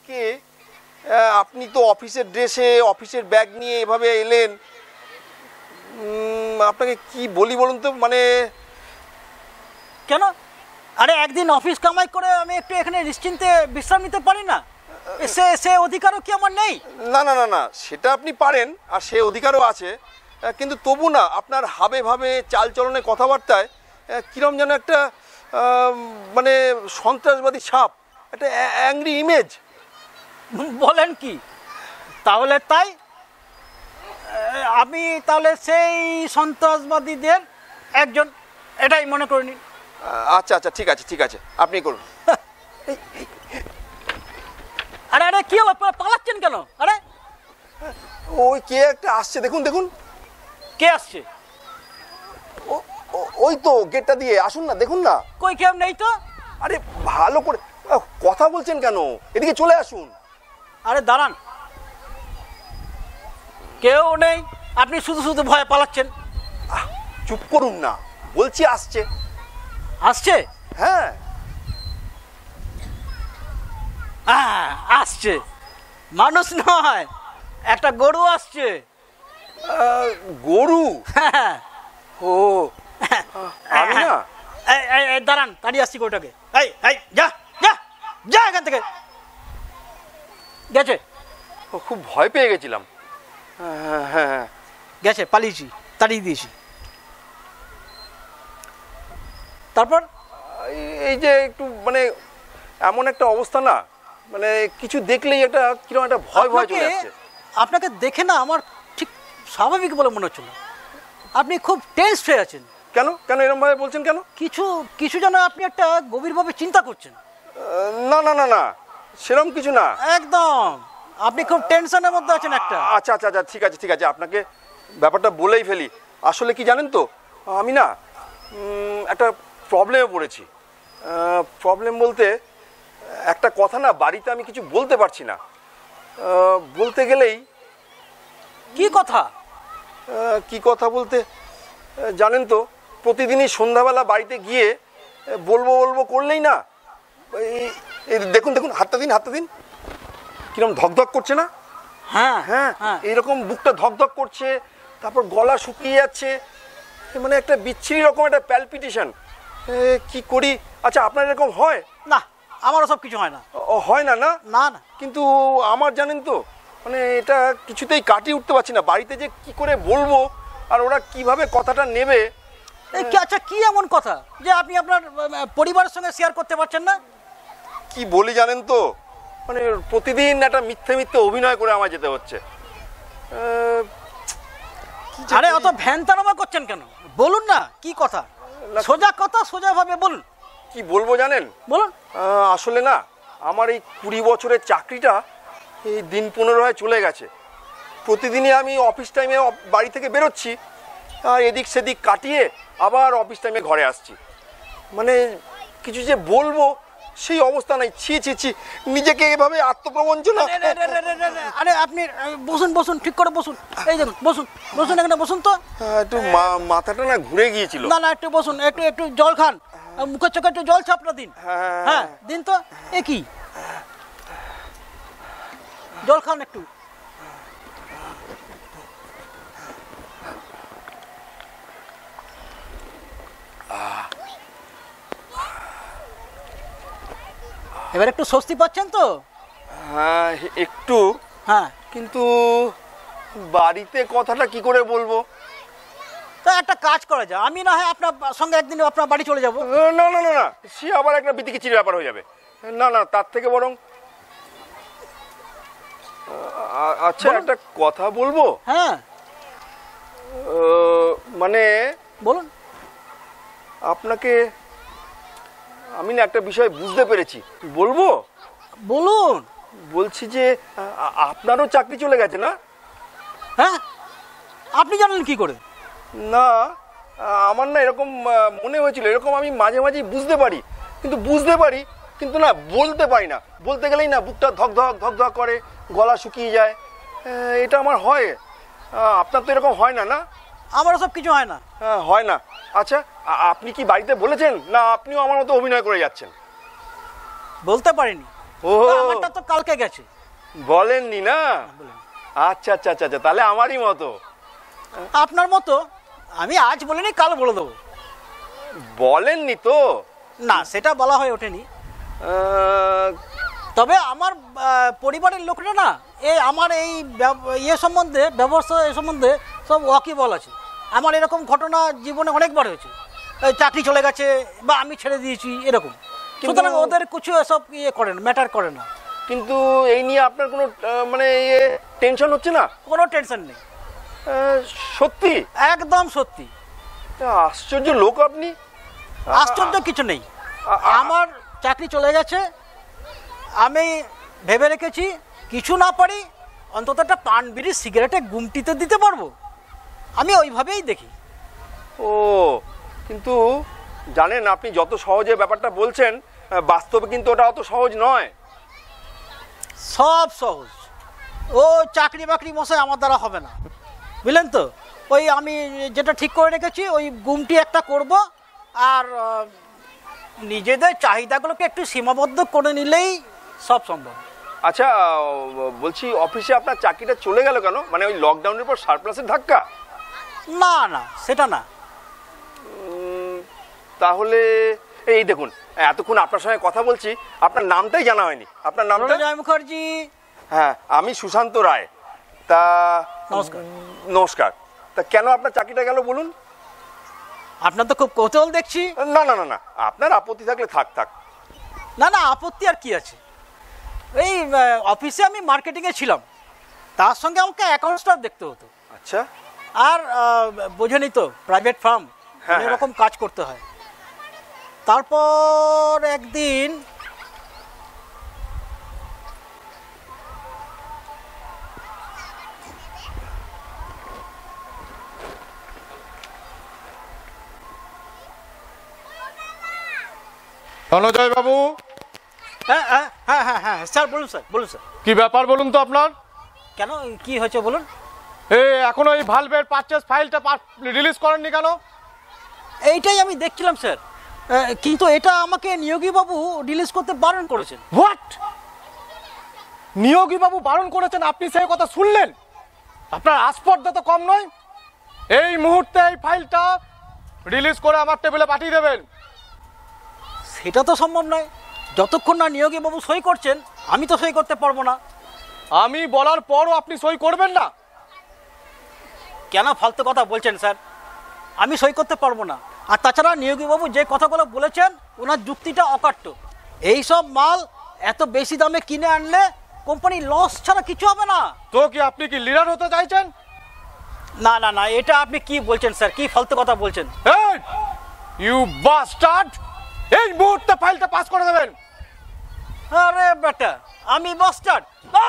আমাকে আহ, আপনি তো অফিসের ড্রেসে অফিসের ব্যাগ নিয়ে এভাবে এলেন, উম, আপনাকে কি বলি বলুন তো, মানে কেন? আরে একদিন অফিস কামাই করে আমি একটু এখানে নিশ্চিন্তে বিশ্রাম নিতে পারি না? সে সে অধিকারও কি আমার নেই? না না না না, সেটা আপনি পারেন আর সে অধিকারও আছে, আহ, কিন্তু তবু না আপনার হাবে ভাবে চালচলনে কথাবার্তায় আহ, কিরম যেন একটা আহ, মানে সন্ত্রাসবাদী ছাপ, একটা অ্যাংরি ইমেজ। বলেন কি? তাহলে তাই আমি তাহলে সেই সন্ত্রাসবাদীদের একজন, এটাই মনে করে নিন। আচ্ছা আচ্ছা, ঠিক আছে ঠিক আছে, আপনি করুন। আরে আরে কি হলো, পালাচ্ছেন কেন? আরে ওই কে একটা আসছে, দেখুন দেখুন। কে আসছে? ওই তো গেটটা দিয়ে, আসুন না, দেখুন না। কই কেউ নেই তো। আরে ভালো করে কথা বলছেন কেন, এদিকে চলে আসুন। আরে দাঁড়ান, কেউ নেই, আপনি শুধু শুধু ভয়ে পালাচ্ছেন। চুপ করুন না, বলছি আসছে। আসছে? হ্যাঁ আসছে, মানুষ নয়, একটা গরু আসছে। গরু? ও আমি না, দাঁড়ান, দাঁড়িয়ে আসছি গরুটাকে। এই এই যা যা যা এখান থেকে। গেছে? খুব ভয় পেয়ে গেছিলাম। হ্যাঁ হ্যাঁ গেছে, পালিয়েছি, তাড়িয়ে দিয়েছি। তারপর এই যে একটু মানে এমন একটা অবস্থা না, মানে কিছু দেখলেই একটা কিরকম একটা ভয় ভয় চলে আসছে। আপনাকে দেখে না আমার ঠিক স্বাভাবিক বলে মনে হচ্ছে না, আপনি খুব টেন্স হয়ে আছেন। কেন কেন এরকম ভাবে বলছেন কেন? কিছু কিছু যেন আপনি একটা গভীরভাবে চিন্তা করছেন। না না না না, সেরকম কিছু না। একদম, আপনি খুব টেনশনের মধ্যে আছেন একটা। আচ্ছা আচ্ছা আচ্ছা, ঠিক আছে ঠিক আছে, আপনাকে ব্যাপারটা বলেই ফেলি। আসলে কি জানেন তো, আমি না একটা প্রবলেমে পড়েছি। প্রবলেম বলতে একটা কথা না, বাড়িতে আমি কিছু বলতে পারছি না। বলতে গেলেই কি কথা? কি কথা বলতে জানেন তো, প্রতিদিনই সন্ধ্যাবেলা বাড়িতে গিয়ে বলবো বলবো করলেই না, এই দেখুন দেখুন, হাতটা দিন হাতটা দিন, কিরকম ধকধক করছে না? হ্যাঁ হ্যাঁ, এইরকম বুকটা ধকধক করছে, তারপর গলা শুকিয়ে যাচ্ছে, মানে একটা বিচ্ছিরি রকম একটা প্যালপিটেশন। কি করি? আচ্ছা আপনার এরকম হয়? না, আমারও সব কিছু হয় না। ও হয় না? না না না, কিন্তু আমার জানেন তো, মানে এটা কিছুতেই কাটিয়ে উঠতে পারছি না। বাড়িতে যে কি করে বলবো আর ওরা কিভাবে কথাটা নেবে। আচ্ছা কি এমন কথা যে আপনি আপনার পরিবারের সঙ্গে শেয়ার করতে পারছেন না? কি বলি জানেন তো, মানে প্রতিদিন একটা মিথ্যে মিথ্যে অভিনয় করে আমার যেতে হচ্ছে। আরে অত ভ্যানতারমা করছেন কেন? বলুন না কি কথা, সোজা কথা সোজা ভাবে বলুন। কি বলবো জানেন? বলুন। আসলে না, আমার এই কুড়ি বছরের চাকরিটা এই দিন পনেরো হয় চলে গেছে। প্রতিদিনই আমি অফিস টাইমে বাড়ি থেকে বেরোচ্ছি, আর এদিক সেদিক কাটিয়ে আবার অফিস টাইমে ঘরে আসছি। মানে কিছু যে বলবো সেই অবস্থা নাই। ছি ছি ছি, নিজেকে এভাবে আত্মপ্রবঞ্চনা। আরে আপনি বসুন বসুন, ঠিক করে বসুন। এই দেখুন, বসুন বসুন, এখানে বসুন তো। একটু মাথাটা না ঘুরে গিয়েছিল। না না, একটু বসুন, একটু একটু জল খান, মুখের চোখে একটু জল ছাপটা দিন। হ্যাঁ দিন তো। এ কি, জল খান একটু। এবার একটু স্বস্তি পাচ্ছেন তো? হ্যাঁ একটু। হ্যাঁ, কিন্তু বাড়িতে কথাটা কি করে বলবো? তা একটা কাজ করা যায়, আমি না হয় আপনার সঙ্গে একদিন আপনার বাড়ি চলে যাব। না না না না, সে আবার একটা বিতিকিচির ব্যাপার হয়ে যাবে। না না, তার থেকে বরং আচ্ছা একটা কথা বলবো। হ্যাঁ মানে বলুন। আপনাকে আমি না একটা বিষয় বুঝতে পেরেছি। বলবো? বলুন। বলছি যে আপনারও চাকরি চলে গেছে না? হ্যাঁ, আপনি জানলেন কি করে? না, আমার না এরকম মনে হয়েছিল। এরকম আমি মাঝে মাঝেই বুঝতে পারি, কিন্তু বুঝতে পারি কিন্তু না বলতে পারি না। বলতে গেলেই না বুকটা ধক ধক ধক ধক করে, গলা শুকিয়ে যায়। এটা আমার হয়। আপনার তো এরকম হয় না? না, আমারও সব কিছু হয় না। হয় না। আচ্ছা আপনি কি বাড়িতে বলেছেন, না আপনিও আমার মতো অভিনয় করে যাচ্ছেন? বলতে পারিনি। ও আমারটা তো কালকে গেছে। বলেননি না? আচ্ছা আচ্ছা আচ্ছা আচ্ছা, তাহলে আমারই মতো। আপনার মতো আমি আজ বলিনি, কাল বলে দেবো। বলেননি তো? না, সেটা বলা হয়ে ওঠেনি। তবে আমার পরিবারের লোকরা না এই আমার এই ইয়ে সম্বন্ধে, ব্যবস্থা এ সম্বন্ধে সব ওয়াকিবল আছে। আমার এরকম ঘটনা জীবনে অনেকবার হয়েছে, চাকরি চলে গেছে বা আমি ছেড়ে দিয়েছি এরকম। সুতরাং ওদের কিছু এসব ইয়ে করে না, ম্যাটার করে না। কিন্তু এই নিয়ে আপনার কোনো মানে টেনশন হচ্ছে না? কোনো টেনশন নেই। সত্যি? একদম সত্যি। আশ্চর্য লোক আপনি। আশ্চর্য কিছু নেই, আমার চাকরি চলে গেছে, আমি ভেবে রেখেছি কিছু না পারি অন্তত একটা পান বিড়ি সিগারেটে গুমটিতে দিতে পারবো, আমি ওইভাবেই দেখি। ও কিন্তু জানেন, আপনি যত সহজে ব্যাপারটা বলছেন, বাস্তবে কিন্তু ওটা অত সহজ নয়। সব সহজ। ও চাকরি বাকরি মশাই আমার দ্বারা হবে না, বুঝলেন তো? ওই আমি যেটা ঠিক করে রেখেছি ওই গুমটি একটা করব, আর নিজেদের চাহিদাগুলোকে একটু সীমাবদ্ধ করে নিলেই সব সম্ভব। আচ্ছা বলছি, অফিসে আপনার চাকরিটা চলে গেল কেন? মানে ওই লকডাউনের পর সারপ্লাসের ধাক্কা? না না, সেটা না। তাহলে এই দেখুন, এতক্ষণ আপনার সঙ্গে কথা বলছি, আপনার নামটাই জানা হয়নি। আপনার নামটা? জয় মুখার্জি। হ্যাঁ, আমি সুশান্ত রায়। তা নমস্কার। নমস্কার। তা কেন আপনার চাকরিটা গেল বলুন? আপনার তো খুব কৌতূহল দেখছি। না না না না, আপনার আপত্তি থাকলে থাক থাক। না না, আপত্তি আর কি আছে। এই অফিসে আমি মার্কেটিংয়ে ছিলাম, তার সঙ্গে আমাকে অ্যাকাউন্ট স্টাফ দেখতে হতো। আচ্ছা। আর বোঝেনি তো, প্রাইভেট ফার্ম, এরকম কাজ করতে হয়। তারপর একদিন ধনজয় বাবু। হ্যাঁ হ্যাঁ হ্যাঁ হ্যাঁ হ্যাঁ স্যার বলুন। স্যার বলুন। স্যার কি ব্যাপার বলুন তো আপনার? কেন, কি হয়েছে বলুন? এই এখনো এই ভালভের পারচেজ ফাইলটা রিলিজ করেননি কেন? এইটাই আমি দেখছিলাম স্যার, কিন্তু এটা আমাকে নিয়োগী বাবু রিলিজ করতে বারণ করেছেন। হোয়াট? নিয়োগী বাবু বারণ করেছেন, আপনি সেই কথা শুনলেন? আপনার আস্পর্ধা তো কম নয়। এই মুহূর্তে এই ফাইলটা রিলিজ করে আমার টেবিলে পাঠিয়ে দেবেন। সেটা তো সম্ভব নয়, যতক্ষণ না নিয়োগী বাবু সই করছেন আমি তো সই করতে পারবো না। আমি বলার পরও আপনি সই করবেন না? কেন ফালতু কথা বলছেন স্যার? আমি সই করতে পারবো না। আর তাছাড়া নিয়োগী বাবু যে কথাগুলো বলেছেন ওনার যুক্তিটা অকাট্য। এইসব মাল এত বেশি দামে কিনে আনলে কোম্পানি লস ছাড়া কিছু হবে না। তো কি আপনি কি লিডার হতে চাইছেন? না না না, এটা আপনি কি বলছেন স্যার? কি ফালতু কথা বলছেন? You bastard! এই মুহূর্তে ফাইলটা পাস করে দেবেন। আরে বেটা, আমি বাস্টার্ড?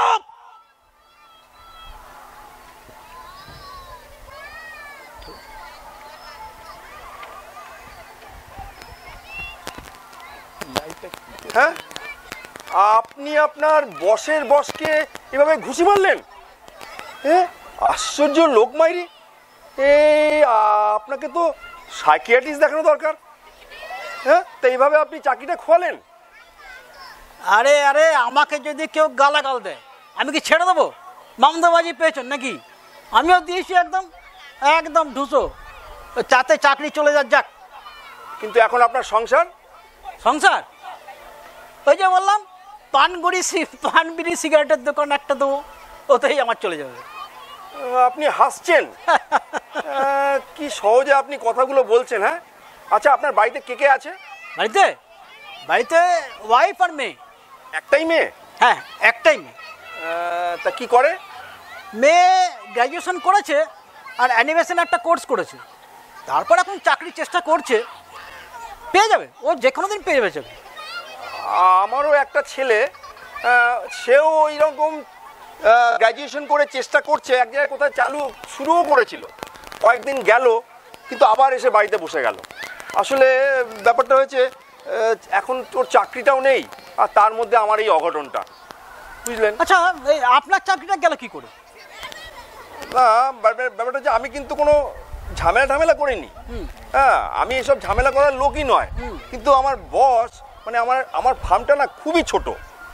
হ্যাঁ, আপনি আপনার বসের বসকে এভাবে ঘুষি মারলেন? হ্যাঁ, আশ্চর্য লোক মাইরি। এই আপনাকে তো সাইকিয়াট্রিস্ট দেখানো দরকার। হ্যাঁ, তো এইভাবে আপনি চাকরিটা খোয়ালেন? আরে আরে, আমাকে যদি কেউ গালাগাল দেয় আমি কি ছেড়ে দেবো? মামদাবাজি পেয়েছেন নাকি? আমিও দিয়েছি একদম একদম ঢুসো, চাতে চাকরি চলে যাক যাক। কিন্তু এখন আপনার সংসার? সংসার ওই যে বললাম, পানগুড়ি পান বিড়ি সিগারেটের দোকান একটা দেবো, ওতেই আমার চলে যাবে। আপনি হাসছেন? কি সহজে আপনি কথাগুলো বলছেন। হ্যাঁ, আচ্ছা আপনার বাড়িতে কে কে আছে? বাড়িতে বাড়িতে ওয়াইফ আর মেয়ে। একটাই মেয়ে? হ্যাঁ, একটাই মেয়ে। তা কি করে? মেয়ে গ্র্যাজুয়েশন করেছে আর অ্যানিমেশন একটা কোর্স করেছে, তারপর এখন চাকরির চেষ্টা করছে, পেয়ে যাবে, ও যে কোনো দিন পেয়ে যাবে। আমারও একটা ছেলে, সেও ওই রকম গ্র্যাজুয়েশন করে চেষ্টা করছে, এক জায়গায় কোথায় চালু শুরুও করেছিল, কয়েকদিন গেল কিন্তু আবার এসে বাড়িতে বসে গেল। আসলে ব্যাপারটা হয়েছে, এখন তোর চাকরিটাও নেই আর তার মধ্যে আমার এই অঘটনটা, বুঝলেন? আচ্ছা, আপনার চাকরিটা গেল কি করে? না, ব্যাপারটা হচ্ছে আমি কিন্তু কোনো ঝামেলা ঝামেলা করিনি। হ্যাঁ, আমি এসব ঝামেলা করার লোকই নয়, কিন্তু আমার বস মানে আমার আমার ফার্মটা না খুবই ছোট,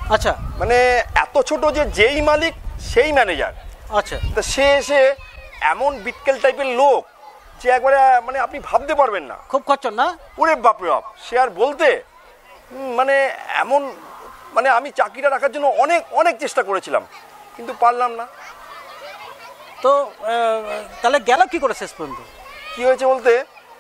আচ্ছা, মানে এত ছোট যে যেই মালিক সেই ম্যানেজার। আচ্ছা, তা সে এসে এমন বিটকেল টাইপের লোক যে একবারে মানে আপনি ভাবতে পারবেন না। খুব খরচর না? ওরে বাপরে বাপ, সে আর বলতে। মানে এমন, মানে আমি চাকরিটা রাখার জন্য অনেক অনেক চেষ্টা করেছিলাম, কিন্তু পারলাম না। তো তাহলে গেল কি করে শেষ পর্যন্ত? কি হয়েছে বলতে,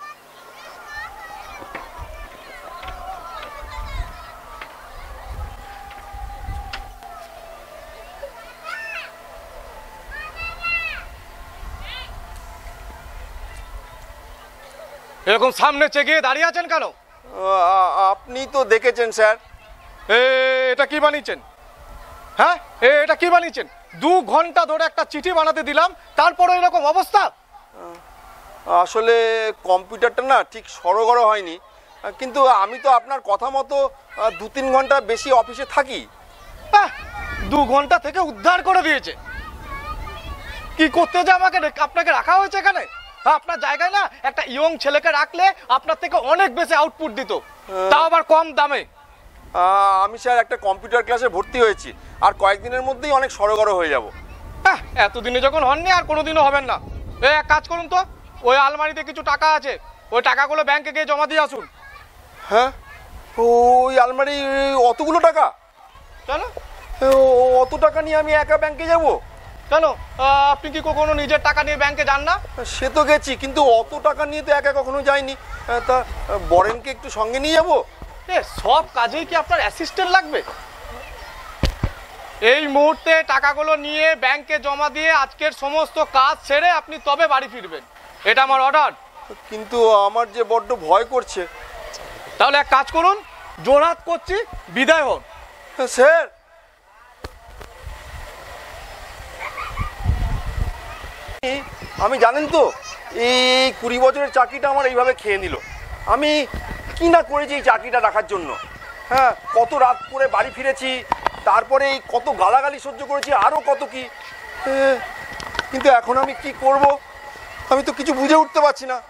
এরকম সামনে চেগিয়ে দাঁড়িয়ে আছেন কেন? আপনি তো দেখেছেন স্যার। এটা কি বানিয়েছেন? হ্যাঁ, এটা কি বানিয়েছেন? দু ঘন্টা ধরে একটা চিঠি বানাতে দিলাম, তারপরে এরকম অবস্থা। আসলে কম্পিউটারটা না ঠিক সরগড় হয়নি, কিন্তু আমি তো আপনার কথা মতো দু তিন ঘন্টা বেশি অফিসে থাকি। দু ঘন্টা থেকে উদ্ধার করে দিয়েছে। কি করতে যে আমাকে আপনাকে রাখা হয়েছে এখানে? আপনার জায়গায় না একটা ইয়ং ছেলেকে রাখলে আপনার থেকে অনেক বেশি আউটপুট দিত, তাও আবার কম দামে। আমি স্যার একটা কম্পিউটার ক্লাসে ভর্তি হয়েছি, আর কয়েকদিনের মধ্যেই অনেক সরগড় হয়ে যাব। হ্যাঁ, এতদিনে যখন হননি আর কোনোদিনও হবেন না। এই এক কাজ করুন তো, ওই আলমারিতে কিছু টাকা আছে, ওই টাকাগুলো ব্যাংকে গিয়ে জমা দিয়ে আসুন। হ্যাঁ, ওই আলমারি অতগুলো টাকা? কেন অত টাকা নিয়ে আমি একা ব্যাংকে যাব? কেন, আপনি কি কখনো নিজের টাকা নিয়ে ব্যাংকে যান না? সে তো গেছি, কিন্তু অত টাকা নিয়ে তো একা কখনো যাইনি। তা বরেনকে একটু সঙ্গে নিয়ে যাবো? সব কাজেই কি আপনার অ্যাসিস্ট্যান্ট লাগবে? এই মুহূর্তে টাকাগুলো নিয়ে ব্যাংকে জমা দিয়ে আজকের সমস্ত কাজ সেরে আপনি তবে বাড়ি ফিরবেন, এটা আমার অর্ডার। কিন্তু আমার যে বড্ড ভয় করছে। তাহলে এক কাজ করুন, জোরহাত করছি, বিদায় হন। স্যার, আমি জানেন তো এই কুড়ি বছরের চাকরিটা আমার এইভাবে খেয়ে নিল। আমি কি না করেছি এই চাকরিটা রাখার জন্য। হ্যাঁ, কত রাত করে বাড়ি ফিরেছি, তারপরে এই কত গালাগালি সহ্য করেছি, আরও কত কি। কিন্তু এখন আমি কি করব, আমি তো কিছু বুঝে উঠতে পারছি না।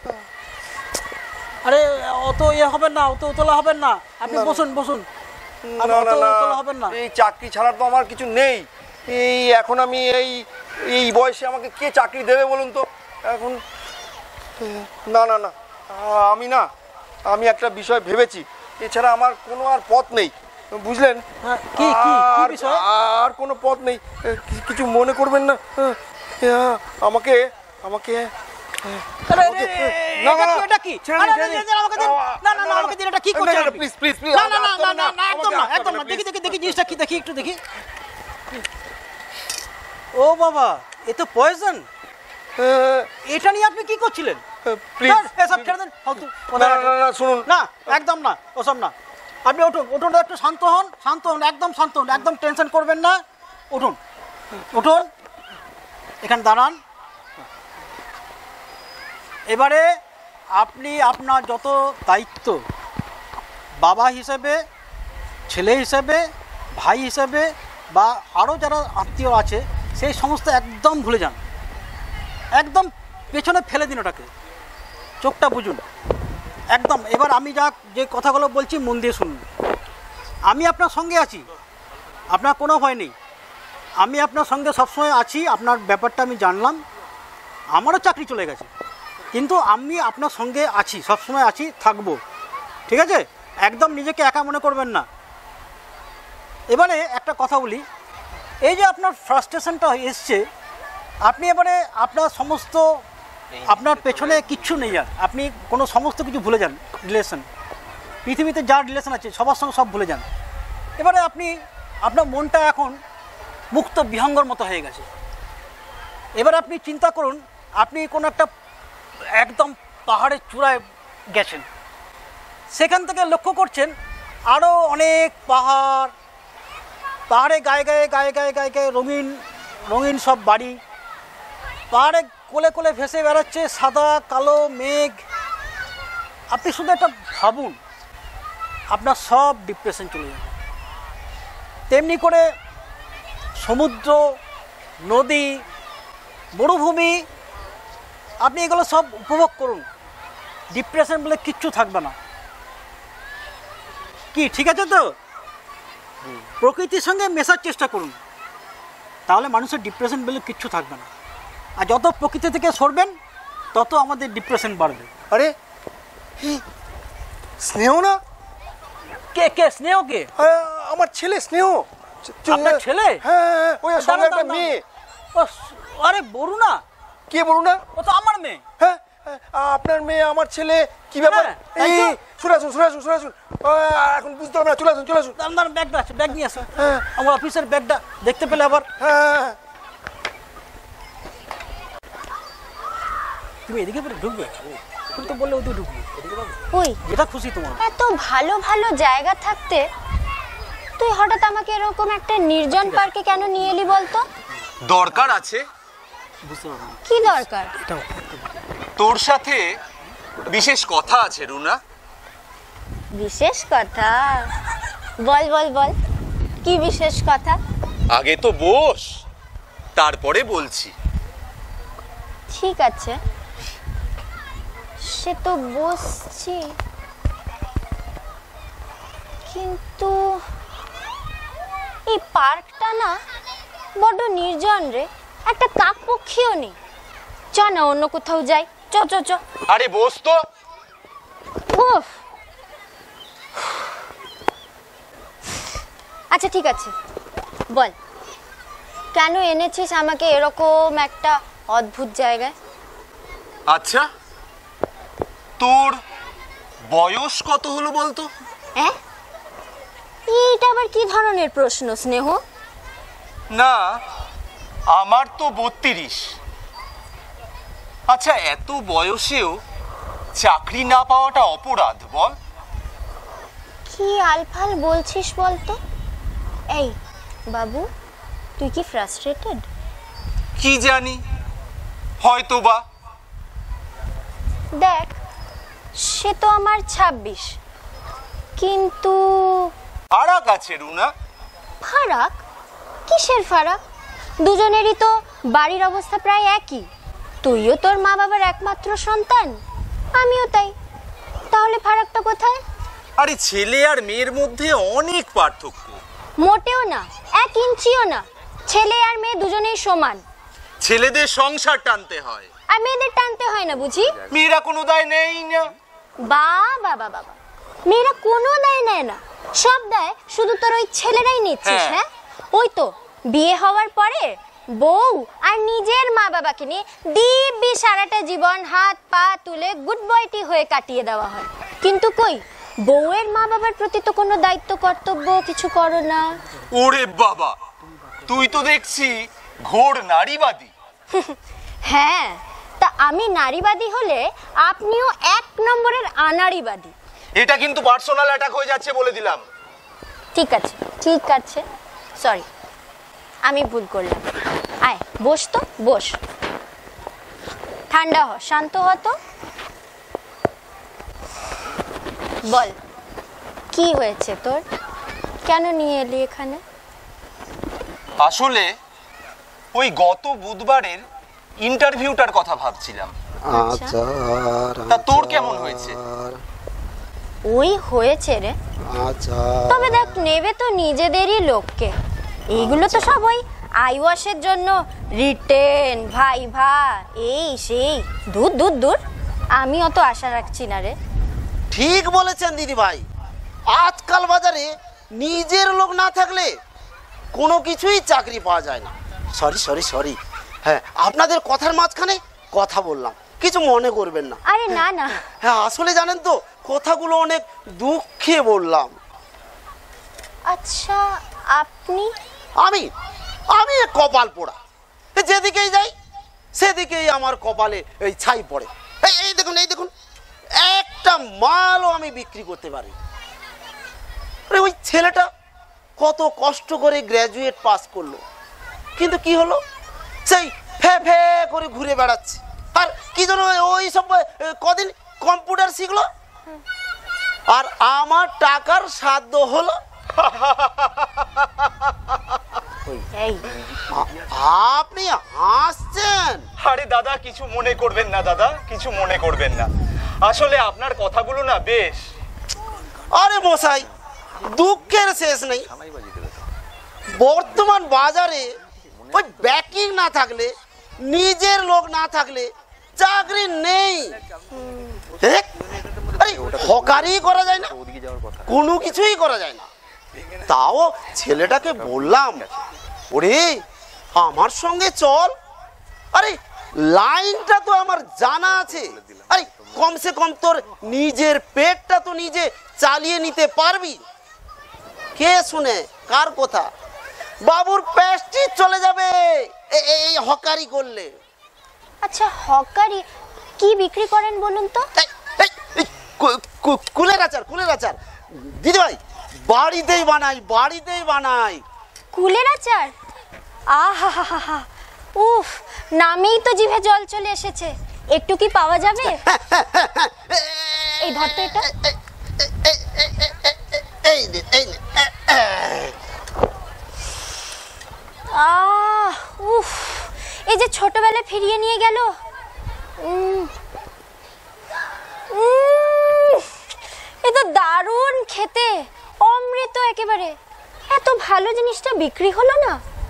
আরে অত ইয়ে হবেন না, অত উতলা হবেন না, আপনি বসুন বসুন। না না না, এই চাকরি ছাড়া তো আমার কিছু নেই। এই এখন আমি এই এই বয়সে আমাকে কে চাকরি দেবে বলুন তো এখন? না না না, আমি না, আমি একটা বিষয় ভেবেছি, এছাড়া আমার কোনো আর পথ নেই, বুঝলেন? আর কোনো পথ নেই, কিছু মনে করবেন না। আমাকে আমাকে ও বাবা, এ তো পয়জন। এটা নিয়ে আপনি কি করছিলেন? শুনুন না, একদম না, ওসব না। আপনি উঠুন, উঠুন, একটু শান্ত হন, শান্ত হন, একদম শান্ত হন, একদম টেনশন করবেন না। উঠুন, উঠুন, এখানে দাঁড়ান। এবারে আপনি আপনার যত দায়িত্ব বাবা হিসেবে, ছেলে হিসেবে, ভাই হিসেবে বা আরও যারা আত্মীয় আছে সেই সমস্ত একদম ভুলে যান, একদম পেছনে ফেলে দিন ওটাকে, চোখটা বুঝুন একদম। এবার আমি যা যে কথাগুলো বলছি মন দিয়ে শুনুন। আমি আপনার সঙ্গে আছি, আপনার কোনো ভয় নেই, আমি আপনার সঙ্গে সবসময় আছি। আপনার ব্যাপারটা আমি জানলাম, আমারও চাকরি চলে গেছে, কিন্তু আমি আপনার সঙ্গে আছি, সবসময় আছি, থাকবো, ঠিক আছে? একদম নিজেকে একা মনে করবেন না। এবারে একটা কথা বলি, এই যে আপনার ফ্রাস্ট্রেশনটা এসছে, আপনি এবারে আপনার সমস্ত, আপনার পেছনে কিচ্ছু নেই, আর আপনি কোনো সমস্ত কিছু ভুলে যান। রিলেশন, পৃথিবীতে যার রিলেশন আছে সবার সঙ্গে সব ভুলে যান। এবারে আপনি, আপনার মনটা এখন মুক্ত বিহঙ্গর মতো হয়ে গেছে। এবার আপনি চিন্তা করুন, আপনি কোনো একটা একদম পাহাড়ের চূড়ায় গেছেন, সেখান থেকে লক্ষ্য করছেন আরও অনেক পাহাড়, পাহাড়ে গায়ে গায়ে গায়ে গায়ে গায়ে গায়ে রঙিন রঙিন সব বাড়ি, পাহাড়ে কোলে কোলে ভেসে বেড়াচ্ছে সাদা কালো মেঘ। আপনি শুধু একটা ভাবুন, আপনার সব ডিপ্রেশন চলে যাবে। তেমনি করে সমুদ্র, নদী, মরুভূমি, আপনি এগুলো সব উপভোগ করুন, ডিপ্রেশন বলে কিচ্ছু থাকবে না। কি ঠিক আছে তো? প্রকৃতির সঙ্গে মেশার চেষ্টা করুন, তাহলে মানুষের ডিপ্রেশন বলে কিচ্ছু থাকবে না। আর যত প্রকৃতি থেকে সরবেন তত আমাদের ডিপ্রেশন বাড়বে। আরে স্নেহ না? কে কে স্নেহ? কে? আমার ছেলে স্নেহ। আপনার ছেলে? হ্যাঁ, ওই সঙ্গে একটা মেয়ে। আরে বরুণা? কে বরুণা? ও তো আমার মেয়ে। হ্যাঁ, আপনার মেয়ে আমার ছেলে, কি ব্যাপার? এই শুনে আসুন শুনে আসুন শুনে আসুন, এখন বুঝতে পারবেন না, চলে আসুন চলে আসুন। আপনার ব্যাগটা আছে, ব্যাগ নিয়ে আসো। হ্যাঁ, আমার অফিসের ব্যাগটা দেখতে পেলে আবার। হ্যাঁ, তুমি এদিকে পরে ঢুকবে? তুমি তো বললে ওদিকে ঢুকবে। ওই যেটা খুশি তোমার। এত ভালো ভালো জায়গা থাকতে তুই হঠাৎ আমাকে এরকম একটা নির্জন পার্কে কেন নিয়ে এলি বলতো? দরকার আছে। বুঝতে পারলাম। কি দরকার? তোর সাথে বিশেষ কথা আছে রুনা। বিশেষ কথা? বল বল বল, কি বিশেষ কথা? আগে তো বস, তারপরে বলছি। ঠিক আছে, সে তো বসছি, কিন্তু এই পার্কটা না বড্ড নির্জন রে, একটা কাকপক্ষীও নেই। চ না অন্য কোথাও যাই, চ চ চ। আরে বস তো। উফ, আচ্ছা ঠিক আছে, বল কেন এনেছিস আমাকে এরকম একটা অদ্ভুত জায়গায়? আচ্ছা, তোর বয়স কত হলো বলতো? হ্যাঁ, এইটা আবার কি ধরনের প্রশ্ন স্নেহ? না, আমার তো বত্রিশ। আচ্ছা, এত বয়সেও চাকরি না পাওয়াটা অপরাধ বল? কি আলফাল বলছিস বলতো? এই বাবু, তুই কি ফ্রাস্ট্রেটেড? কি জানি, হয়তো বা। দেখ, সে তো আমার ছাব্বিশ, কিন্তু ফারাক আছে রুনা। ফারাক? কিসের ফারাক? দুজনেরই তো বাড়ির অবস্থা প্রায় একই। তুইও তোর মা বাবার একমাত্র সন্তান, আমিও তাই। তাহলে ফারাকটা কোথায়? আরে ছেলে আর মেয়ের মধ্যে অনেক পার্থক্য। মোটেও না, এক ইঞ্চিও না। ছেলে আর মেয়ে দুজনেই সমান। ছেলেদের সংসার টানতে হয়, আর মেয়েদের টানতে হয় না বুঝি? মেয়েরা কোনো দায় নেই না। বাবা বাবা বাবা, মেয়েরা কোনো দায় নেয় না, সব দায় শুধু তোর ওই ছেলেরাই নিচ্ছিস। হ্যাঁ, ওই তো বিয়ে হওয়ার পরে বউ আর নিজের মা বাবাকে নিয়ে দিব্যি সারাটা জীবন হাত পা তুলে গুড বয়টি হয়ে কাটিয়ে দেওয়া হয়। কিন্তু কই, বউয়ের মা বাবার প্রতি তো কোনো দায়িত্ব কর্তব্য কিছু করো না। ওরে বাবা, তুই তো দেখছি ঘোর নারীবাদী। হ্যাঁ, তা আমি নারীবাদী হলে আপনিও এক নম্বরের আনাড়িবাদী। এটা কিন্তু পার্সোনাল অ্যাটাক হয়ে যাচ্ছে বলে দিলাম। ঠিক আছে ঠিক আছে, সরি, আমি ভুল করলাম। আয় বস তো, বস, ঠান্ডা হ, শান্ত হ তো। বল, কি হয়েছে তোর? কেন নিয়ে এলি এখানে? আসলে ওই গত বুধবারের ইন্টারভিউটার কথা ভাবছিলাম। আচ্ছা, তা তোর কেমন হয়েছে? ওই হয়েছে রে, তবে দেখ নেবে তো নিজেদেরই লোককে। এইগুলো তো সব ওই আই ওয়াশের জন্য রিটেন ভাইভা এই সেই, দূর দূর দূর, আমি অত আশা রাখছি না রে। ঠিক বলেছেন দিদি ভাই, আজকাল বাজারে নিজের লোক না থাকলে কোনো কিছুই চাকরি পাওয়া যায় না। সরি সরি সরি হ্যাঁ, আপনাদের কথার মাঝখানে কথা বললাম, কিছু মনে করবেন না। আরে না না, হ্যাঁ আসলে জানেন তো কথাগুলো অনেক দুঃখে বললাম। আচ্ছা আপনি? আমি আমি কপাল পোড়া, যেদিকেই যাই সেদিকেই আমার কপালে এই ছাই পড়ে। এই দেখুন এই দেখুন, একটা মালও আমি বিক্রি করতে পারি। আরে ওই ছেলেটা কত কষ্ট করে গ্র্যাজুয়েট পাস করলো, কিন্তু কি হলো, সেই ফে ফে করে ঘুরে বেড়াচ্ছে। আর কি যেন ওই সব কদিন কম্পিউটার শিখলো, আর আমার টাকার সাধ্য হলো। আপনি হাসছেন? আরে দাদা, কিছু মনে করবেন না দাদা, কিছু মনে করবেন না। আসলে আপনার কথাগুলো না বেশ। আরে মশাই, দুঃখের শেষ নেই। বর্তমান বাজারে ওই ব্যাকিং না থাকলে, নিজের লোক না থাকলে চাকরি নেই। আরে হকারি করা যায় না, কোনো কিছুই করা যায় না। তাও ছেলেটাকে বললাম, ওরে আমার সঙ্গে চল। আরে লাইনটা তো আমার জানা আছে, আরে কমসে কম তোর নিজের পেটটা তো নিজে চালিয়ে নিতে পারবি। কে শুনে কার কথা? বাবুর প্যাস্টিজ চলে যাবে এই হকারি করলে। আচ্ছা হকারি কি বিক্রি করেন বলুন তো? কুলের আচার, কুলের আচার দিদি ভাই, বাড়িতেই বানাই, বাড়িতেই বানাই। কুলের আচার? আহা হা হা হা, উফ, নামেই তো জিভে জল চলে এসেছে। একটু কি পাওয়া যাবে? এই ধর তো এটা। এই নে, এই নে। আহ উফ, এই যে ছোটবেলায় ফিরিয়ে নিয়ে গেল। এ তো দারুণ খেতে, অমৃত একেবারে। এত ভালো জিনিসটা বিক্রি হলো না।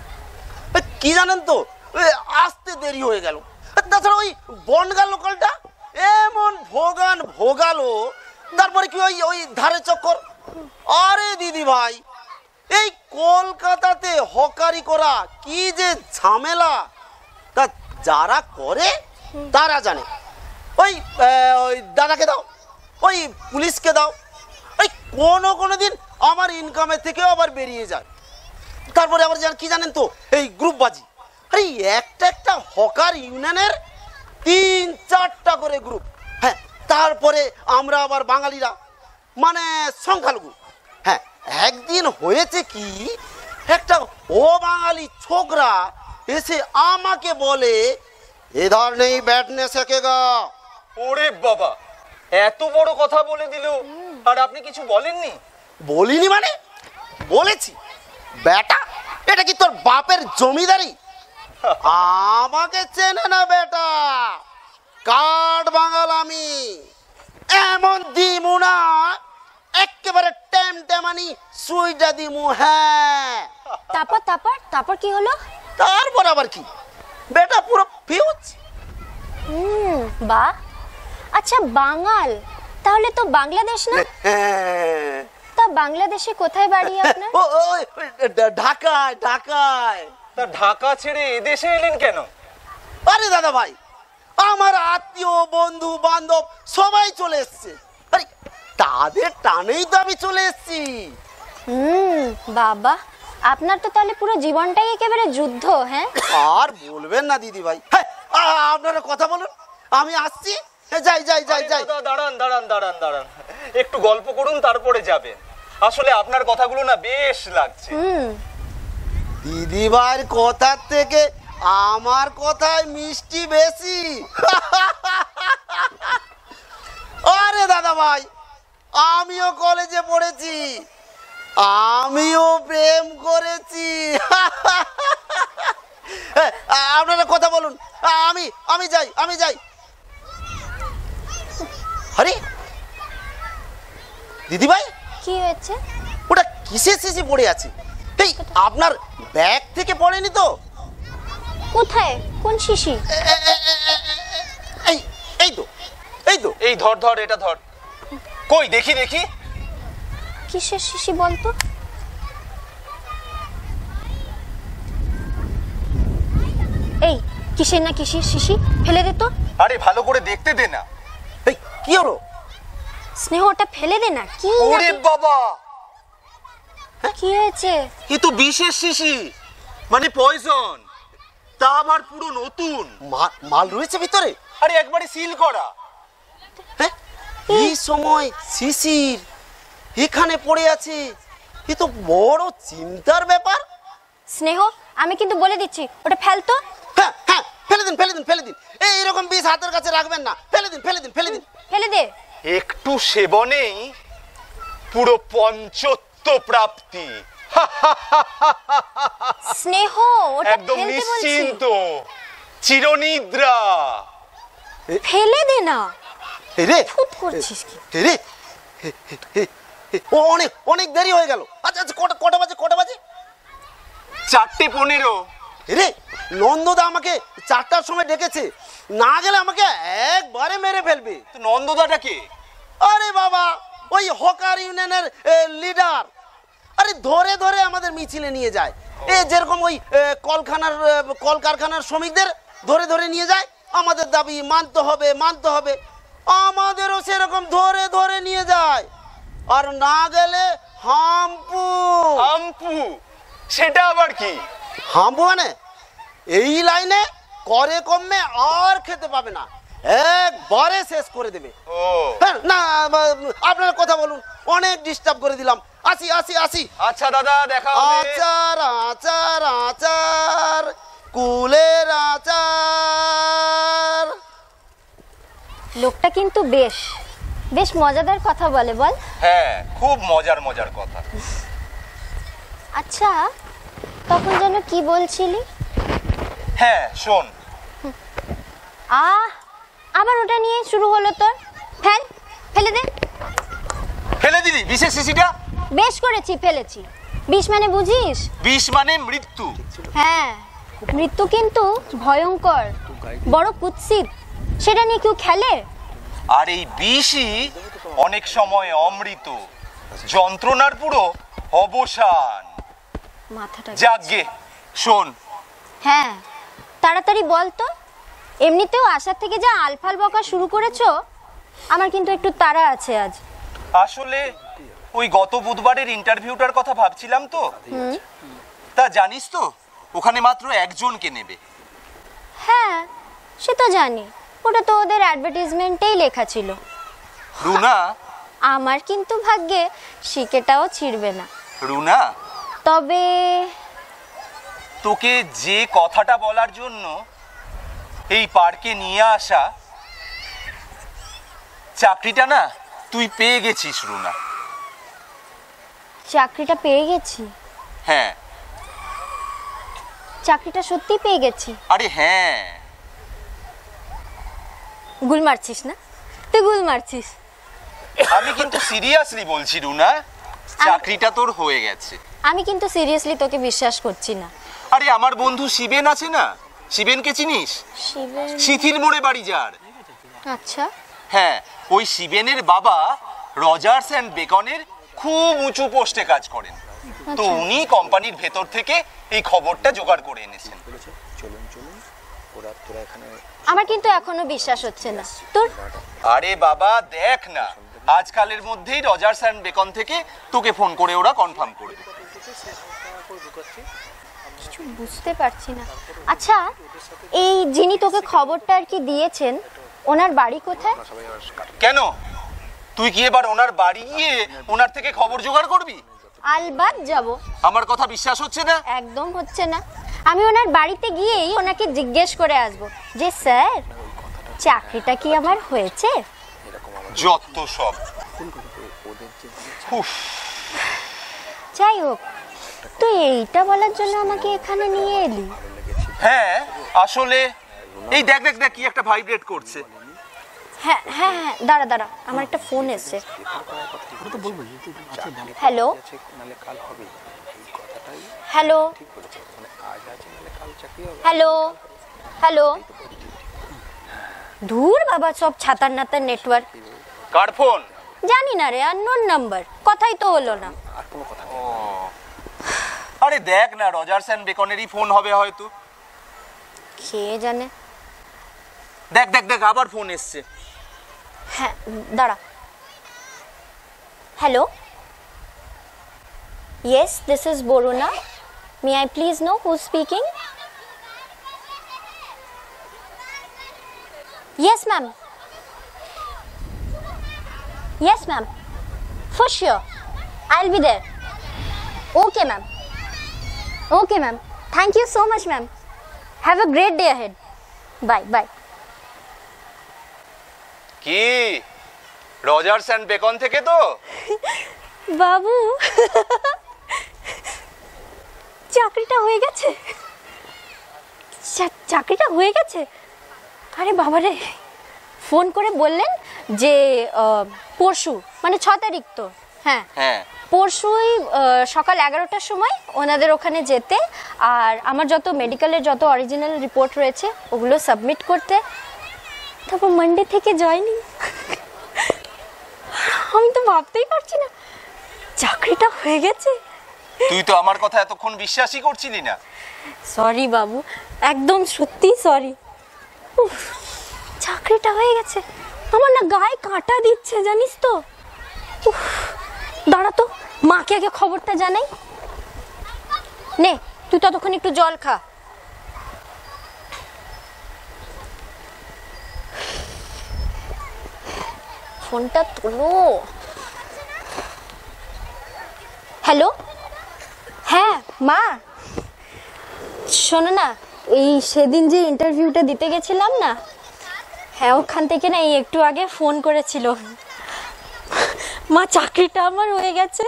কি জানেন তো, আসতে দেরি হয়ে গেল। তাছাড়া ওই বনগা লোকালটা এমন ভোগান ভোগালো, তারপরে কি ওই ওই ধারে চক্কর। আরে দিদি ভাই, এই কলকাতাতে হকারি করা কি যে ঝামেলা, তা যারা করে তারা জানে। ওই ওই দাদাকে দাও, ওই পুলিশকে দাও, ওই কোনো কোনো দিন আমার ইনকামের থেকেও আবার বেরিয়ে যায়। তারপরে আবার কি জানেন তো, এই গ্রুপবাজি। আরে একটা একটা হকার ইউনিয়নের তিন চারটা করে গ্রুপ। হ্যাঁ, তারপরে আমরা আবার বাঙালিরা মানে সংখ্যালঘু। হ্যাঁ, একদিন হয়েছে কি, একটা ও বাঙালি ছোকরা এসে আমাকে বলে, এধার নেই ব্যাটনে শেখেগা। ওরে বাবা, এত বড় কথা বলে দিল, আর আপনি কিছু বলেননি? বলিনি মানে বলেছি। বেটা, এটা কি তোর বাপের জমিদারি? আমাকে চেনে না বেটা, কাঠ বাঙাল আমি। এমন দিমু না একেবারে টেম টেমানি সুইটা দিমু। হ্যাঁ, তারপর তারপর তারপর কি হলো? তারপর আবার কি, বেটা পুরো ফিউজ। হুম, বাহ। আচ্ছা বাঙাল, তাহলে তো বাংলাদেশ না? তা বাংলাদেশে কোথায় বাড়ি আপনার? ঢাকায়, ঢাকায়। তা ঢাকা ছেড়ে এদেশে এলেন কেন? আরে দাদা ভাই, আমার আত্মীয় বন্ধু বান্ধব সবাই চলে এসছে, আরে তাদের টানেই তো আমি চলে এসছি। হুম, বাবা, আপনার তো তাহলে পুরো জীবনটাই একেবারে যুদ্ধ। হ্যাঁ, আর বলবেন না দিদি ভাই। আপনারা কথা বলুন, আমি আসছি। যাই যাই যাই যাই। দাঁড়ান দাঁড়ান দাঁড়ান দাঁড়ান, একটু গল্প করুন তারপরে যাবেন। আসলে আপনার কথাগুলো না বেশ লাগছে। দিদি ভাইয়ের কথার থেকে আমার কথায় মিষ্টি বেশি। আরে দাদা ভাই, আমিও কলেজে পড়েছি, আমিও প্রেম করেছি। আপনারা কথা বলুন, আমি আমি যাই আমি যাই। আরে দিদি ভাই, কি হয়েছে? ওটা কিসের শিশি পড়ে আছে? এই আপনার ব্যাগ থেকে পড়েনি তো? কোথায়, কোন শিশি? এই এই তো, এই তো। এই ধর ধর, এটা ধর। কই দেখি দেখি। কিসের শিশি বলতো? এই কিসের না কিসের শিশি, ফেলে দে তো। আরে ভালো করে দেখতে দে না। এই কি হলো? স্নেহ, ওটা ফেলে দে না। কি? ওরে বাবা, কি হয়েছে? এ তো বিশেষ শিশি, মানে পয়জন। তা আবার পুরো নতুন মাল রয়েছে ভিতরে। আরে একবারে সিল করা। এই সময় শিশির এখানে পড়ে আছে, এ তো বড় চিন্তার ব্যাপার। স্নেহ, আমি কিন্তু বলে দিচ্ছি, ওটা ফেল তো। হ্যাঁ হ্যাঁ, ফেলে দিন ফেলে দিন ফেলে দিন। এইরকম বিষ হাতের কাছে রাখবেন না। ফেলে দিন ফেলে দিন ফেলে দিন ফেলে দে। একটু সেবনেই পুরো পঞ্চত্ব প্রাপ্তি। স্নেহ, ওটা একদম ফেলতে বলছি। নিশ্চিন্ত, চিরনিদ্রা। ফেলে দে না। রে ফুট করছিস কি? রে ও অনেক অনেক দেরি হয়ে গেল। আচ্ছা আচ্ছা কটা কটা বাজে কটা বাজে? চারটে পনেরো। রে নন্দদা আমাকে চারটার সময় ডেকেছে, না গেলে আমাকে একবারে মেরে ফেলবে। তো নন্দদাটা কে? আরে বাবা ওই হকার ইউনিয়নের লিডার। আরে ধরে ধরে আমাদের মিছিলে নিয়ে যায়, এ যেরকম ওই কলকারখানার কলকারখানার শ্রমিকদের ধরে ধরে নিয়ে যায়। আমাদের দাবি মানতে হবে মানতে হবে, আমাদেরও সেরকম ধরে ধরে নিয়ে যায়। আর না গেলে হাম্পু। হাম্পু সেটা আবার কি? হাম্পু মানে এই লাইনে করে কমে আর খেতে পাবে না, একবারে শেষ করে দেবে। ও হ্যাঁ, না আপনারা কথা বলুন, অনেক ডিস্টার্ব করে দিলাম। আসি আসি আসি। আচ্ছা দাদা দেখা হবে। আচার আচার আচার কুলের আচার। লোকটা কিন্তু বেশ বেশ মজাদার কথা বলে, বল? হ্যাঁ খুব মজার মজার কথা। আচ্ছা তখন যেন কি বলছিলি? হ্যাঁ শোন। আহ আবার ওটা নিয়ে শুরু হলো তোর। ফেল, ফেলে দে। ফেলে দিলি বিশেষ শিশিটা? বেশ করেছি, ফেলেছি। বিষ মানে বুঝিস? বিষ মানে মৃত্যু। হ্যাঁ, মৃত্যু কিন্তু ভয়ঙ্কর, বড় কুৎসিত। সেটা নিয়ে কেউ খেলে? আর এই বিষই অনেক সময় অমৃত, যন্ত্রণার পুরো অবসান। মাথাটা যাগে শোন। হ্যাঁ তাড়াতাড়ি বল তো। এমনিতেও আসার থেকে যা আলফাল বকা শুরু করেছো, আমার কিন্তু একটু তাড়া আছে আজ। আসলে ওই গত বুধবারের ইন্টারভিউটার কথা ভাবছিলাম তো। তা জানিস তো ওখানে মাত্র একজনকে নেবে। হ্যাঁ সে তো জানি, ওটা তো ওদের অ্যাডভার্টাইজমেন্টেই লেখা ছিল। রুনা, আমার কিন্তু ভাগ্যে শিকেটাও ছিড়বে না। রুনা, তবে তোকে যে কথাটা বলার জন্য এই পার্কে নিয়ে আসা, চাকরিটা না তুই পেয়ে গেছিস রুনা। চাকরিটা পেয়ে গেছি? হ্যাঁ। চাকরিটা সত্যি পেয়ে গেছি? আরে হ্যাঁ। গুল মারছিস না? তুই গুল মারছিস। আমি কিন্তু সিরিয়াসলি বলছি রুনা, চাকরিটা তোর হয়ে গেছে। আমি কিন্তু সিরিয়াসলি তোকে বিশ্বাস করছি না। আরে আমার বন্ধু শিবেন আছে না, শিবেনকে চিনিস? শিবেন? শিথিল মোড়ে বাড়ি যার। আচ্ছা। হ্যাঁ, ওই শিবেনের বাবা রজার্স অ্যান্ড বেকনের খুব উঁচু পোস্টে কাজ করেন। তো উনি কোম্পানির ভেতর থেকে এই খবরটা জোগাড় করে এনেছেন। আমার কিন্তু এখনো বিশ্বাস হচ্ছে না তোর। আরে বাবা দেখ না, আজকালের মধ্যেই রজার্স অ্যান্ড বেকন থেকে তোকে ফোন করে ওরা কনফার্ম করবে। কিছু বুঝতে পারছি না। আচ্ছা এই যিনি তোকে খবরটা আর কি দিয়েছেন, ওনার বাড়ি কোথায়? কেন তুই কি এবার ওনার বাড়ি গিয়ে ওনার থেকে খবর জোগাড় করবি? আলবাত যাব। আমার কথা বিশ্বাস হচ্ছে না? একদম হচ্ছে না। আমি ওনার বাড়িতে গিয়েই ওনাকে জিজ্ঞেস করে আসব যে স্যার চাকরিটা কি আমার হয়েছে? যত সব। যাই হোক, তুই এইটা বলার জন্য আমাকে এখানে নিয়ে এলি? হ্যাঁ আসলে এই দেখ দেখ দেখ কি একটা ভাইব্রেট করছে। হ্যাঁ হ্যাঁ হ্যাঁ দাঁড়া দাঁড়া, আমার একটা ফোন এসছে। Hello hello hello hello. ধুর বাবা, সব ছাতার নাতার নেটওয়ার্ক। কার ফোন? জানি না রে, আননোন নাম্বার। কথাই তো হলো না। আরে দেখ না, রজার্স অ্যান্ড বেকনেরই ফোন হবে হয়তো। কে জানে। দেখ দেখ দেখ আবার ফোন এসছে। হ্যাঁ দাঁড়া। Hello, yes this is Baruna. May I please know who speaking? Yes ma'am. Yes ma'am. For sure. I'll be there. Okay ma'am. Okay ma'am. Thank you so much ma'am. Have a great day ahead. Bye bye. কি রজার্স অ্যান্ড বেকন থেকে তো? বাবু চাকরিটা হয়ে গেছে। চাকরিটা হয়ে গেছে? আরে বাবারে, ফোন করে বললেন যে পরশু মানে ছ তারিখ তো। হ্যাঁ হ্যাঁ পরশুই আহ, সকাল এগারোটার সময় ওনাদের ওখানে যেতে, আর আমার যত মেডিকেলের যত অরিজিনাল রিপোর্ট রয়েছে ওগুলো সাবমিট করতে, তারপর মানডে থেকে জয়েনিং। আমি তো ভাবতেই পারছি না চাকরিটা হয়ে গেছে। তুই তো আমার কথা এতক্ষণ বিশ্বাসই করছিলি না। সরি বাবু, একদম সত্যি সরি। চাকরিটা হয়ে গেছে, আমার না গায়ে কাঁটা দিচ্ছে জানিস তো। উফ, দাঁড়া তো, মাকে আগে খবরটা জানাই। নে তুই ততক্ষণ একটু জল খা। ফোনটা তোলো। হ্যালো, হ্যাঁ মা, শোনো না, এই সেদিন যে ইন্টারভিউটা দিতে গেছিলাম না, হ্যাঁ ওখান থেকে না এই একটু আগে ফোন করেছিল। মা চাকরিটা আমার হয়ে গেছে।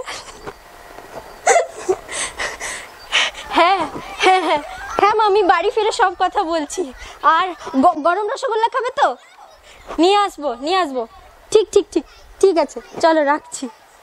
হ্যাঁ হ্যাঁ হ্যাঁ হ্যাঁ মা, আমি বাড়ি ফিরে সব কথা বলছি। আর গরম রসগোল্লা খাবে তো? নিয়ে আসবো নিয়ে আসবো। ঠিক ঠিক ঠিক ঠিক আছে, চলো রাখছি।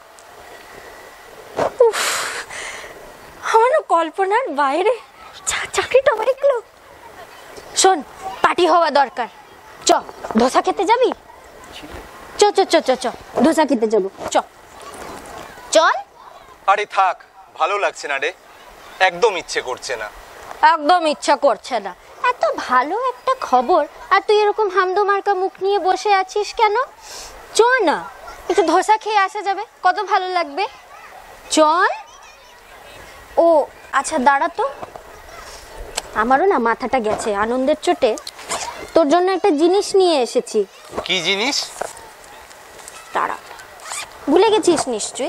আমার না কল্পনার বাইরে চাকরিটা হয়ে গেল। শোন, পার্টি হওয়া দরকার। চ, ধোসা খেতে যাবি? চ চ চ চ চ ধোসা খেতে যাবো, চ চল। আরে থাক, ভালো লাগছে না রে, একদম ইচ্ছে করছে না। একদম ইচ্ছা করছে না। এত ভালো একটা খবর আর তুই এরকম হামদো মার্কা মুখ নিয়ে বসে আছিস কেন? চ না, একটু ধোসা খেয়ে আসা যাবে, কত ভালো লাগবে। চল। ও আচ্ছা দাঁড়া তো, আমারও না মাথাটা গেছে আনন্দের চোটে। তোর জন্য একটা জিনিস নিয়ে এসেছি। কি জিনিস? দাঁড়া, ভুলে গেছিস নিশ্চয়ই।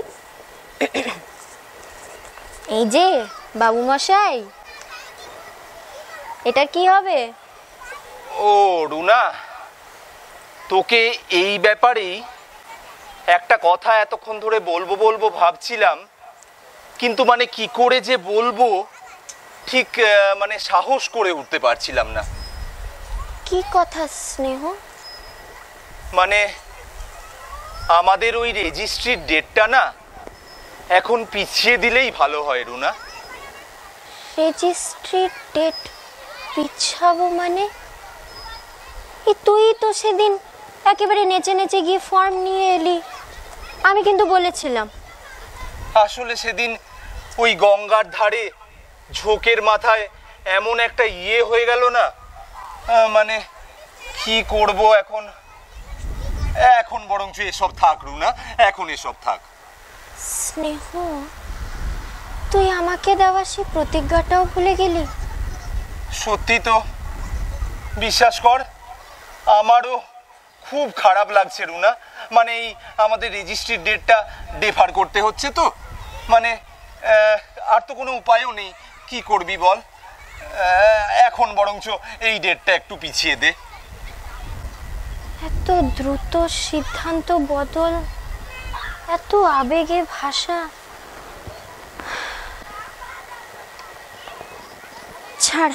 এই যে বাবু মশাই, এটা কি হবে? ও রুনা, তোকে এই ব্যাপারেই একটা কথা এতক্ষণ ধরে বলবো বলবো ভাবছিলাম, কিন্তু মানে কি করে যে বলবো ঠিক মানে সাহস করে উঠতে পারছিলাম না। কি কথা স্নেহ? মানে আমাদের ওই রেজিস্ট্রির ডেটটা না এখন পিছিয়ে দিলেই ভালো হয় রুনা। রেজিস্ট্রির ডেট পিছাবো মানে? এ তুই তো সেদিন একেবারে নেচে নেচে গিয়ে ফর্ম নিয়ে এলি, আমি কিন্তু বলেছিলাম। আসলে সেদিন ওই গঙ্গার ধারে ঝোঁকের মাথায় এমন একটা ইয়ে হয়ে গেল না, মানে কি করব এখন। এখন বরঞ্চ এসব থাক রুনা, এখন এসব থাক। স্নেহ, তুই আমাকে দেওয়া সে প্রতিজ্ঞাটাও ভুলে গেলি? সত্যি তো, বিশ্বাস কর আমারও খুব খারাপ লাগছে রুনা। মানে এই আমাদের রেজিস্ট্রির ডেটটা ডেফার করতে হচ্ছে তো, মানে আর তো কোনো উপায়ও নেই, কি করবি বল। এখন বরঞ্চ এই ডেটটা একটু পিছিয়ে দে। এত দ্রুত সিদ্ধান্ত বদল, এত আবেগে ভাষা, ছাড়।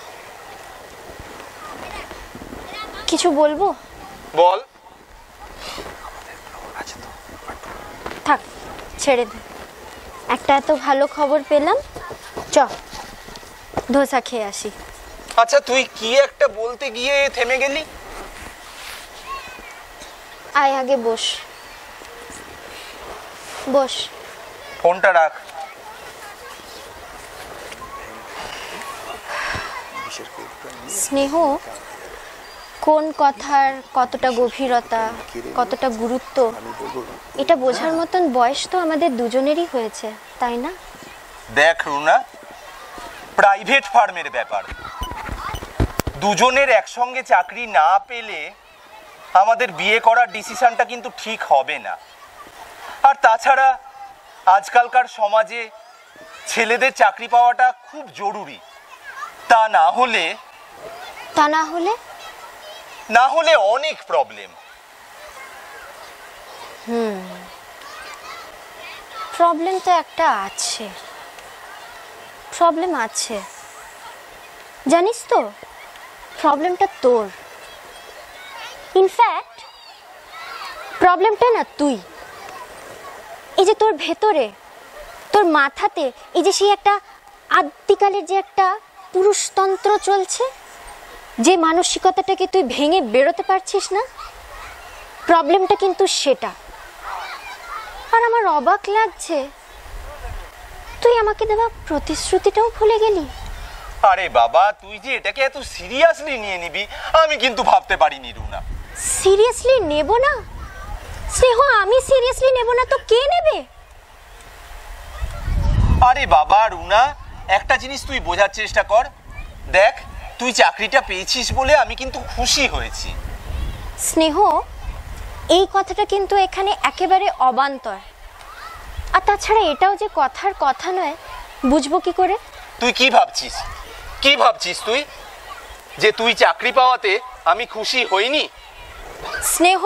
কিছু বলবো? বল। থাক, ছেড়ে দে। একটা এত ভালো খবর পেলাম, চ ধোসা খেয়ে আসি। আচ্ছা তুই কি একটা বলতে গিয়ে থেমে গেলি? আয় আগে বস, বস। ফোনটা রাখ। স্নেহ, কোন কথার কতটা গভীরতা, কতটা গুরুত্ব, এটা বোঝার মতন বয়স তো আমাদের দুজনেরই হয়েছে, তাই না? দেখ রুনা, প্রাইভেট ফার্মের ব্যাপার, দুজনের একসঙ্গে চাকরি না পেলে আমাদের বিয়ে করার ডিসিশনটা কিন্তু ঠিক হবে না। আর তাছাড়া আজকালকার সমাজে ছেলেদের চাকরি পাওয়াটা খুব জরুরি। তা না হলে তা না হলে না হলে অনেক প্রবলেম। হুম, প্রবলেম তো একটা আছে, প্রবলেম আছে। জানিস তো, প্রবলেমটা তোর। ইনফ্যাক্ট প্রবলেমটা না তুই। এই যে তোর ভেতরে, তোর মাথাতে এই যে সেই একটা আদিকালের যে একটা পুরুষতন্ত্র চলছে, যে মানসিকতাটাকে তুই ভেঙে বেরোতে পারছিস না, প্রবলেমটা কিন্তু সেটা। আর আমার অবাক লাগছে, তুই আমাকে দেওয়া প্রতিশ্রুতিটাও ভুলে গেলি। আরে বাবা, তুই যে এটাকে এত সিরিয়াসলি নিয়ে নিবি আমি কিন্তু ভাবতে পারিনি রুনা। সিরিয়াসলি নেব না স্নেহ? আমি সিরিয়াসলি নেব না তো কে নেবে? আরে বাবা রুনা, একটা জিনিস তুই বোঝার চেষ্টা কর। দেখ, তুই চাকরিটা পেয়েছিস বলে আমি কিন্তু খুশি হয়েছি। স্নেহ, এই কথাটা কিন্তু এখানে একেবারে অবান্তর। আর তাছাড়া এটাও যে কথার কথা নয়, বুঝবো কি করে? তুই কি ভাবছিস? কি ভাবছিস তুই যে তুই চাকরি পাওয়াতে আমি খুশি হইনি? স্নেহ,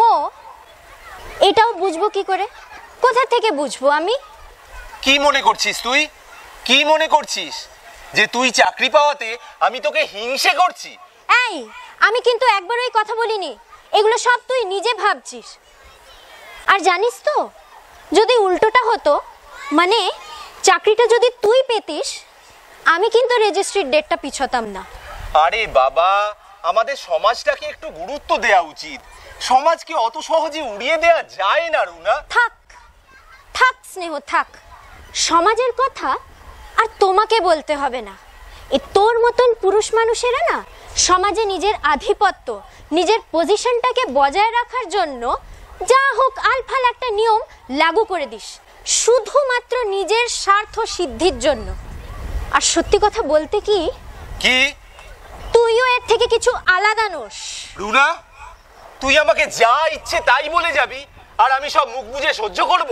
এটাও বুঝবো কি করে? কোথা থেকে বুঝবো আমি? কি মনে করছিস তুই? কি মনে করছিস যে তুই চাকরি পাওয়াতে আমি তোকে হিংসে করছি? এই, আমি কিন্তু একবারও এই কথা বলিনি। এগুলো সব তুই নিজে ভাবছিস। আর জানিস তো, যদি উল্টোটা হতো, মানে চাকরিটা যদি তুই পেতিস, আমি কিন্তু রেজিস্ট্রির ডেটটা পিছতাম না। আরে বাবা, আমাদের সমাজটাকে একটু গুরুত্ব দেওয়া উচিত। সমাজকে অত সহজে উড়িয়ে দেওয়া যায় না রুনা। থাক থাক স্নেহ, থাক। সমাজের কথা আর তোমাকে বলতে হবে না। এই তোর মতন পুরুষ মানুষেরা না সমাজে নিজের আধিপত্য, নিজের পজিশনটাকে বজায় রাখার জন্য যা হোক আলফাল একটা নিয়ম লাগু করে দিস, শুধুমাত্র নিজের স্বার্থ সিদ্ধির জন্য। আর সত্যি কথা বলতে কি, কি তুইও এর থেকে কিছু আলাদা নোস। রুনা, তুই আমাকে যা ইচ্ছে তাই বলে যাবি আর আমি সব মুখ বুজে সহ্য করব?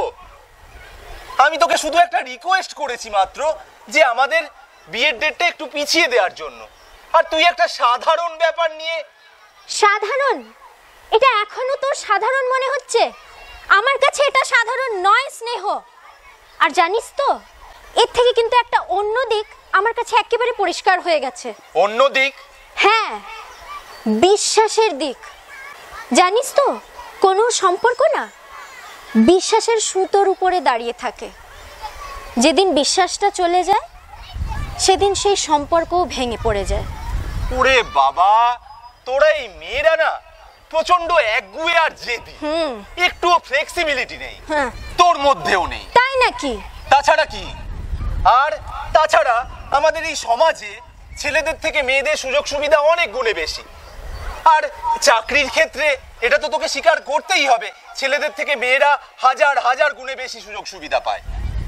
আমি তোকে শুধু একটা রিকোয়েস্ট করেছি মাত্র, যে আমাদের বিয়ের ডেটটা একটু পিছিয়ে দেওয়ার জন্য। আর তুই একটা সাধারণ ব্যাপার নিয়ে। সাধারণ? এটা এখনো তোর সাধারণ মনে হচ্ছে? আমার কাছে এটা সাধারণ নয় স্নেহ। আর জানিস তো, এর থেকে কিন্তু একটা অন্য দিক আমার কাছে একেবারে পরিষ্কার হয়ে গেছে। অন্য দিক? হ্যাঁ, বিশ্বাসের দিক। জানিস তো, কোনো সম্পর্ক না বিশ্বাসের সুতোর উপরে দাঁড়িয়ে থাকে। যেদিন বিশ্বাসটা চলে যায়, সেদিন সেই সম্পর্কও ভেঙে পড়ে যায়। ওরে বাবা, তোরা এই মেয়েরা না প্রচন্ড একগুয়ে আর জেদি। একটুও ফ্লেক্সিবিলিটি নেই, তোর মধ্যেও নেই। তাই নাকি? তাছাড়া কি? আর তাছাড়া আমাদের এই সমাজে ছেলেদের থেকে মেয়েদের সুযোগ সুবিধা অনেক গুণে বেশি। আর চাকরির ক্ষেত্রে এটা তো তোকে স্বীকার করতেই হবে, ছেলেদের থেকে মেয়েরা হাজার হাজার গুণে বেশি সুযোগ সুবিধা পায়।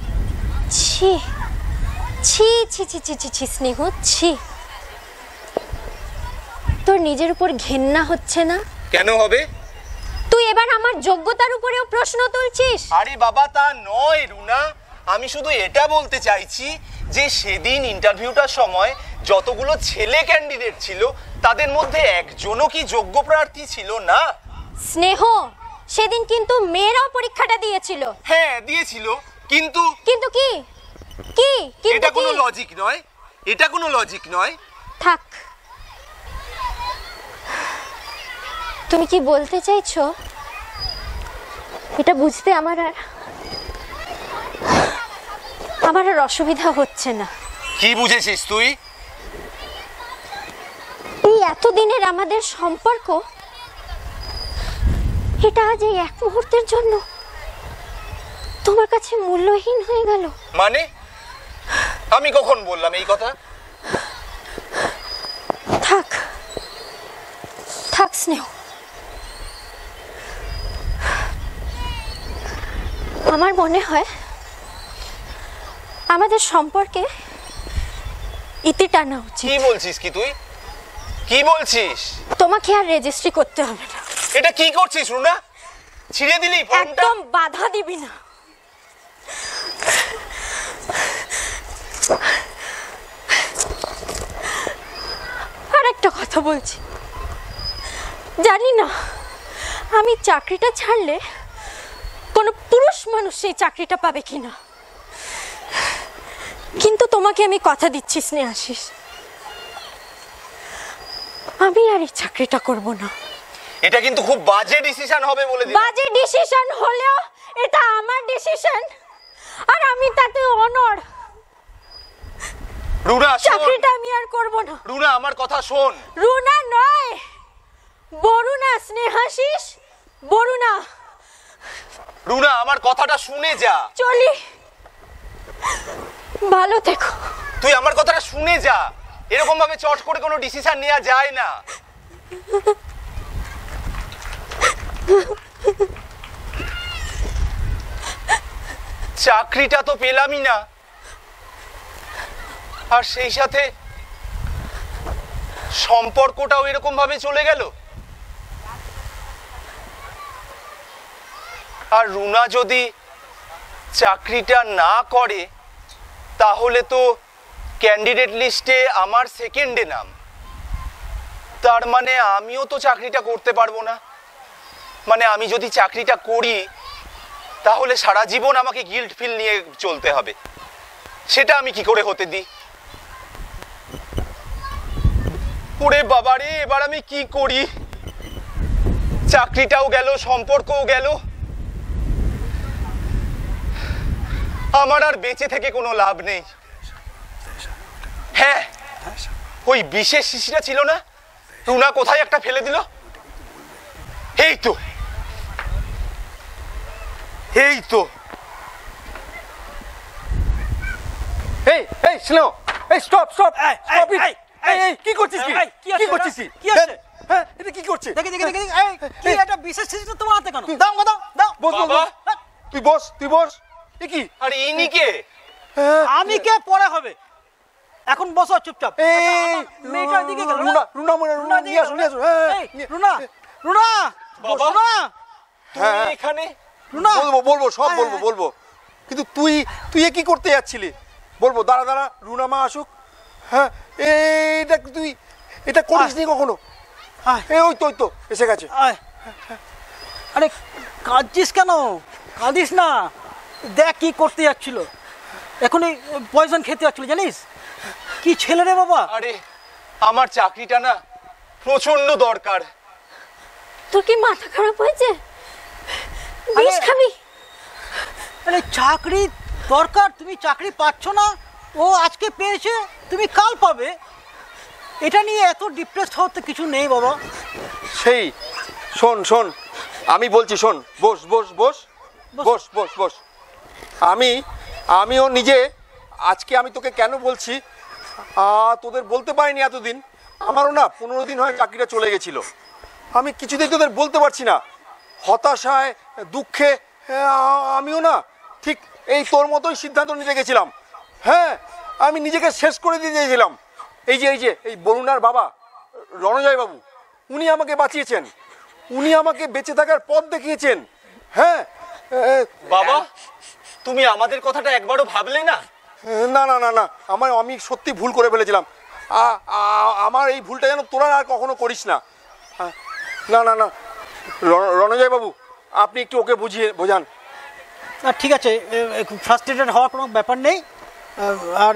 ছি ছি ছি ছি ছি ছি ছি স্নেহ, ছি। তোর নিজের উপর ঘেন্না হচ্ছে না? কেন হবে? তুই এবার আমার যোগ্যতার উপরেও প্রশ্ন তুলছিস। আরে বাবা, তা নয় রুনা, আমি শুধু এটা বলতে চাইছি যে সেদিন ইন্টারভিউটার সময় যতগুলো ছেলে ক্যান্ডিডেট ছিল, তাদের মধ্যে একজনও কি যোগ্য প্রার্থী ছিল না? স্নেহ, সেদিন কিন্তু মেয়েরাও পরীক্ষাটা দিয়েছিল। হ্যাঁ দিয়েছিল, কিন্তু কিন্তু কি কি এটা কোনো লজিক নয়, এটা কোনো লজিক নয়। থাক, তুমি কি বলতে চাইছো এটা বুঝতে আমার আর আমার আর অসুবিধা হচ্ছে না। কি বুঝেছিস তুই? এই এতদিনের আমাদের সম্পর্ক, এটা আজ এই এক মুহূর্তের জন্য তোমার কাছে মূল্যহীন হয়ে গেল। মানে আমি কখন বললাম এই কথা? থাক থাক স্নেহ, আমার মনে হয় আমাদের সম্পর্কে ইতি টানা উচিত। কি বলছিস কি তুই? কি বলছিস? তোমাকে আর রেজিস্ট্রি করতে হবে না। এটা কি করছিস রুনা? ছিঁড়ে দিলি ফোনটা? একদম বাধা দিবি না। আর একটা কথা বলছি, জানি না আমি চাকরিটা ছাড়লে কোনো পুরুষ মানুষ সেই চাকরিটা পাবে কিনা, কিন্তু তোমাকে আমি কথা দিচ্ছি স্নেহাশিস, আমি আর এই চাকরিটা করব না। এটা কিন্তু খুব বাজে ডিসিশন হবে বলে দিলাম। বাজে ডিসিশন হলেও এটা আমার ডিসিশন। ডিসিশন আর আমি তাতে অনর। রুনা চাকরিটা আমি আর করব না। রুনা আমার কথা শোন। রুনা নয়, বরুণা, স্নেহাশিস বরুণা। রুনা আমার কথাটা শুনে যা। চলি, ভালো থেকো। তুই আমার কথাটা শুনে যা। এরকম ভাবে চট করে কোনো ডিসিশন নেওয়া যায় না। চাকরিটা তো পেলামই না, আর সেই সাথে সম্পর্কটাও এরকম ভাবে চলে গেল। আর রুনা যদি চাকরিটা না করে তাহলে তো ক্যান্ডিডেট লিস্টে আমার সেকেন্ডে নাম। তার মানে আমিও তো চাকরিটা করতে পারবো না। মানে আমি যদি চাকরিটা করি তাহলে সারা জীবন আমাকে গিল্ট ফিল নিয়ে চলতে হবে। সেটা আমি কি করে হতে দিই? ওরে বাবারে, এবার আমি কি করি? চাকরিটাও গেল, সম্পর্কও গেল। আমার আর বেঁচে থেকে কোনো লাভ নেই। হ্যাঁ, ওই বিশেষ শিশিটা ছিল না, রুনা কোথায় একটা ফেলে দিল। এই তো, এই তো। এই এই স্লো, এই স্টপ স্টপ স্টপ ইট। এই এই কি করছিস? কি কি করছিস? কি আছে? হ্যাঁ, এটা কি করছিস? দেখি দেখি দেখি, এই কি এটা বিশেষ শিশিটা তোমার হাতে কেন? দাও গো, দাও দাও। বস বস বস। তুই বস, তুই বস। এ কি? আরে ইনি কে? আমি কে পরে হবে, এখন বসো চুপচাপ। এই মেয়েটার দিকে গেল। রুনা রুনা মনে রুনা নিয়ে আসো নিয়ে আসো। হ্যাঁ রুনা রুনা বাবা, রুনা তুমি এখানে? রুনা বলবো বলবো সব বলবো বলবো, কিন্তু তুই তুই এ কি করতে যাচ্ছিলি? বলবো, দাঁড়া দাঁড়া, রুনা মা আসুক। হ্যাঁ, এইটা তুই এটা করিসনি কখনো? এই ওই তো ওই তো এসে গেছে। আরে কাঁদছিস কেন? কাঁদিস না, দেখ কি করতে যাচ্ছিল। এখনই পয়জন খেতে যাচ্ছিল, জানিস কি ছেলে রে বাবা। আরে আমার চাকরিটা না প্রচন্ড দরকার। তোর কি মাথা খারাপ হয়েছে? বিষ খাবি? আরে চাকরি দরকার, তুমি চাকরি পাচ্ছ না, ও আজকে পেয়েছে, তুমি কাল পাবে। এটা নিয়ে এত ডিপ্রেসড হতে কিছু নেই বাবা। সেই শোন শোন, আমি বলছি শোন, বস বস বস বস বস বস। আমি আমিও নিজে আজকে আমি তোকে কেন বলছি, তোদের বলতে পারিনি এতদিন। আমারও না পনেরো দিন হয় চাকরিটা চলে গেছিল। আমি কিছুতেই তোদের বলতে পারছি না, হতাশায় দুঃখে আমিও না ঠিক এই তোর মতোই সিদ্ধান্ত নিতে গেছিলাম। হ্যাঁ, আমি নিজেকে শেষ করে দিয়ে চেয়েছিলাম। এই যে এই যে এই বরুণার বাবা রণজয় বাবু, উনি আমাকে বাঁচিয়েছেন, উনি আমাকে বেঁচে থাকার পথ দেখিয়েছেন। হ্যাঁ বাবা, তুমি আমাদের কথাটা একবারও ভাবলে না? না না না না, আমার আমি সত্যি ভুল করে ফেলেছিলাম। আমার এই ভুলটা যেন তোরা আর কখনো করিস না। না না না রণজয় বাবু, আপনি একটু ওকে বুঝিয়ে বোঝান। ঠিক আছে, ফ্রাস্ট্রেটেড হওয়ার কোনো ব্যাপার নেই। আর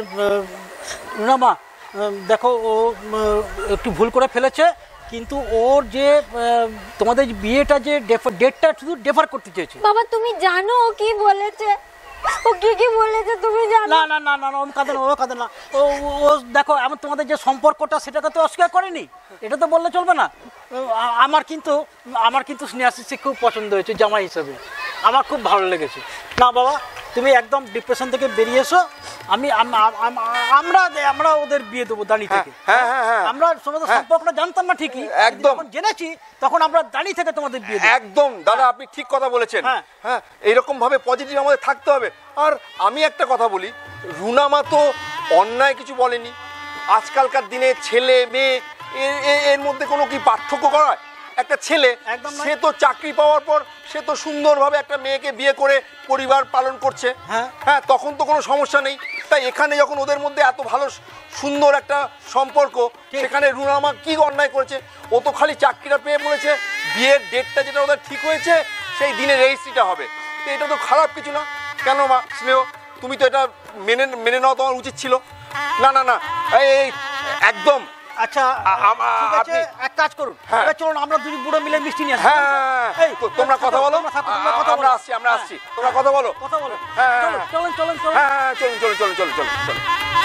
রুনা মা, দেখো ও একটু ভুল করে ফেলেছে, কিন্তু ওর যে তোমাদের বিয়েটা যে ডেটটা শুধু ডেফার করতে চেয়েছে। বাবা তুমি জানো ও কি বলেছে? ও কি কি বলেছে তুমি জানো? না না না না না, ও কাঁদে না, ও কাঁদে না। ও ও দেখো, এমন তোমাদের যে সম্পর্কটা সেটাকে তো অস্বীকার করেনি, এটা তো বললে চলবে না। আমার কিন্তু আমার কিন্তু স্নেহাশিসকে খুব পছন্দ হয়েছে জামাই হিসেবে, আমার খুব ভালো লেগেছে। না বাবা, তুমি একদম ডিপ্রেশন থেকে বেরিয়ে এসো। আমি আমরা আমরা ওদের বিয়ে দেবো দাঁড়ি থেকে। হ্যাঁ হ্যাঁ হ্যাঁ, আমরা তোমাদের সম্পর্কটা জানতাম না ঠিকই, একদম জেনেছি তখন আমরা দাঁড়ি থেকে তোমাদের বিয়ে দেবো। একদম দাদা, আপনি ঠিক কথা বলেছেন। হ্যাঁ, এইরকম ভাবে পজিটিভ আমাদের থাকতে হবে। আর আমি একটা কথা বলি, রুনা মা তো অন্যায় কিছু বলেনি। আজকালকার দিনে ছেলে মেয়ে এর মধ্যে কোনো কি পার্থক্য করা? একটা ছেলে সে তো চাকরি পাওয়ার পর সে তো সুন্দরভাবে একটা মেয়েকে বিয়ে করে পরিবার পালন করছে। হ্যাঁ হ্যাঁ, তখন তো কোনো সমস্যা নেই। তাই এখানে যখন ওদের মধ্যে এত ভালো সুন্দর একটা সম্পর্ক, সেখানে রুনা মা কি অন্যায় করেছে? ও তো খালি চাকরিটা পেয়ে বলেছে বিয়ের ডেটটা যেটা ওদের ঠিক হয়েছে সেই দিনে রেজিস্ট্রিটা হবে। তো এটা তো খারাপ কিছু না। কেন মা স্নেহ, তুমি তো এটা মেনে মেনে নেওয়া তোমার উচিত ছিল। না না না, এই একদম আচ্ছা ঠিক আছে, এক কাজ করুন, এবার চলুন আমরা দুই বুড়ো মিলে মিষ্টি নিয়ে আসি। হ্যাঁ এই তোমরা কথা বলো, কথা আমরা আসছি আমরা আসছি, তোমরা কথা বলো কথা বলো। হ্যাঁ চলুন চলুন চলুন হ্যাঁ হ্যাঁ চলুন চলুন চলুন চলুন চলুন চলুন।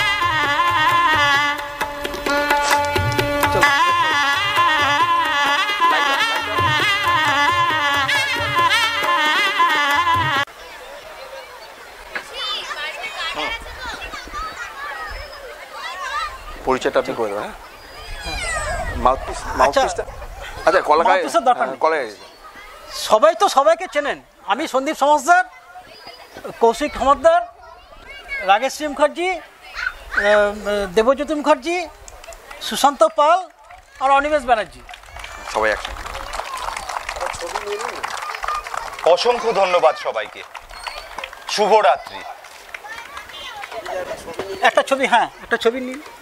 পরিচয়টা আপনি করে দেবেন। হ্যাঁ মাউথপিস মাউথপিসটা আচ্ছা কলাকায় মাউথপিসের দরকার নেই। কলাকায় সবাই তো সবাইকে চেনেন। আমি সন্দীপ সমাজদার, কৌশিক সমাজদার, রাগেশ্রী মুখার্জি, দেবজ্যোতি মুখার্জি, সুশান্ত পাল আর অনিমেষ ব্যানার্জি, সবাই একসাথে। অসংখ্য ধন্যবাদ সবাইকে, শুভরাত্রি। একটা ছবি, হ্যাঁ একটা ছবি নিন।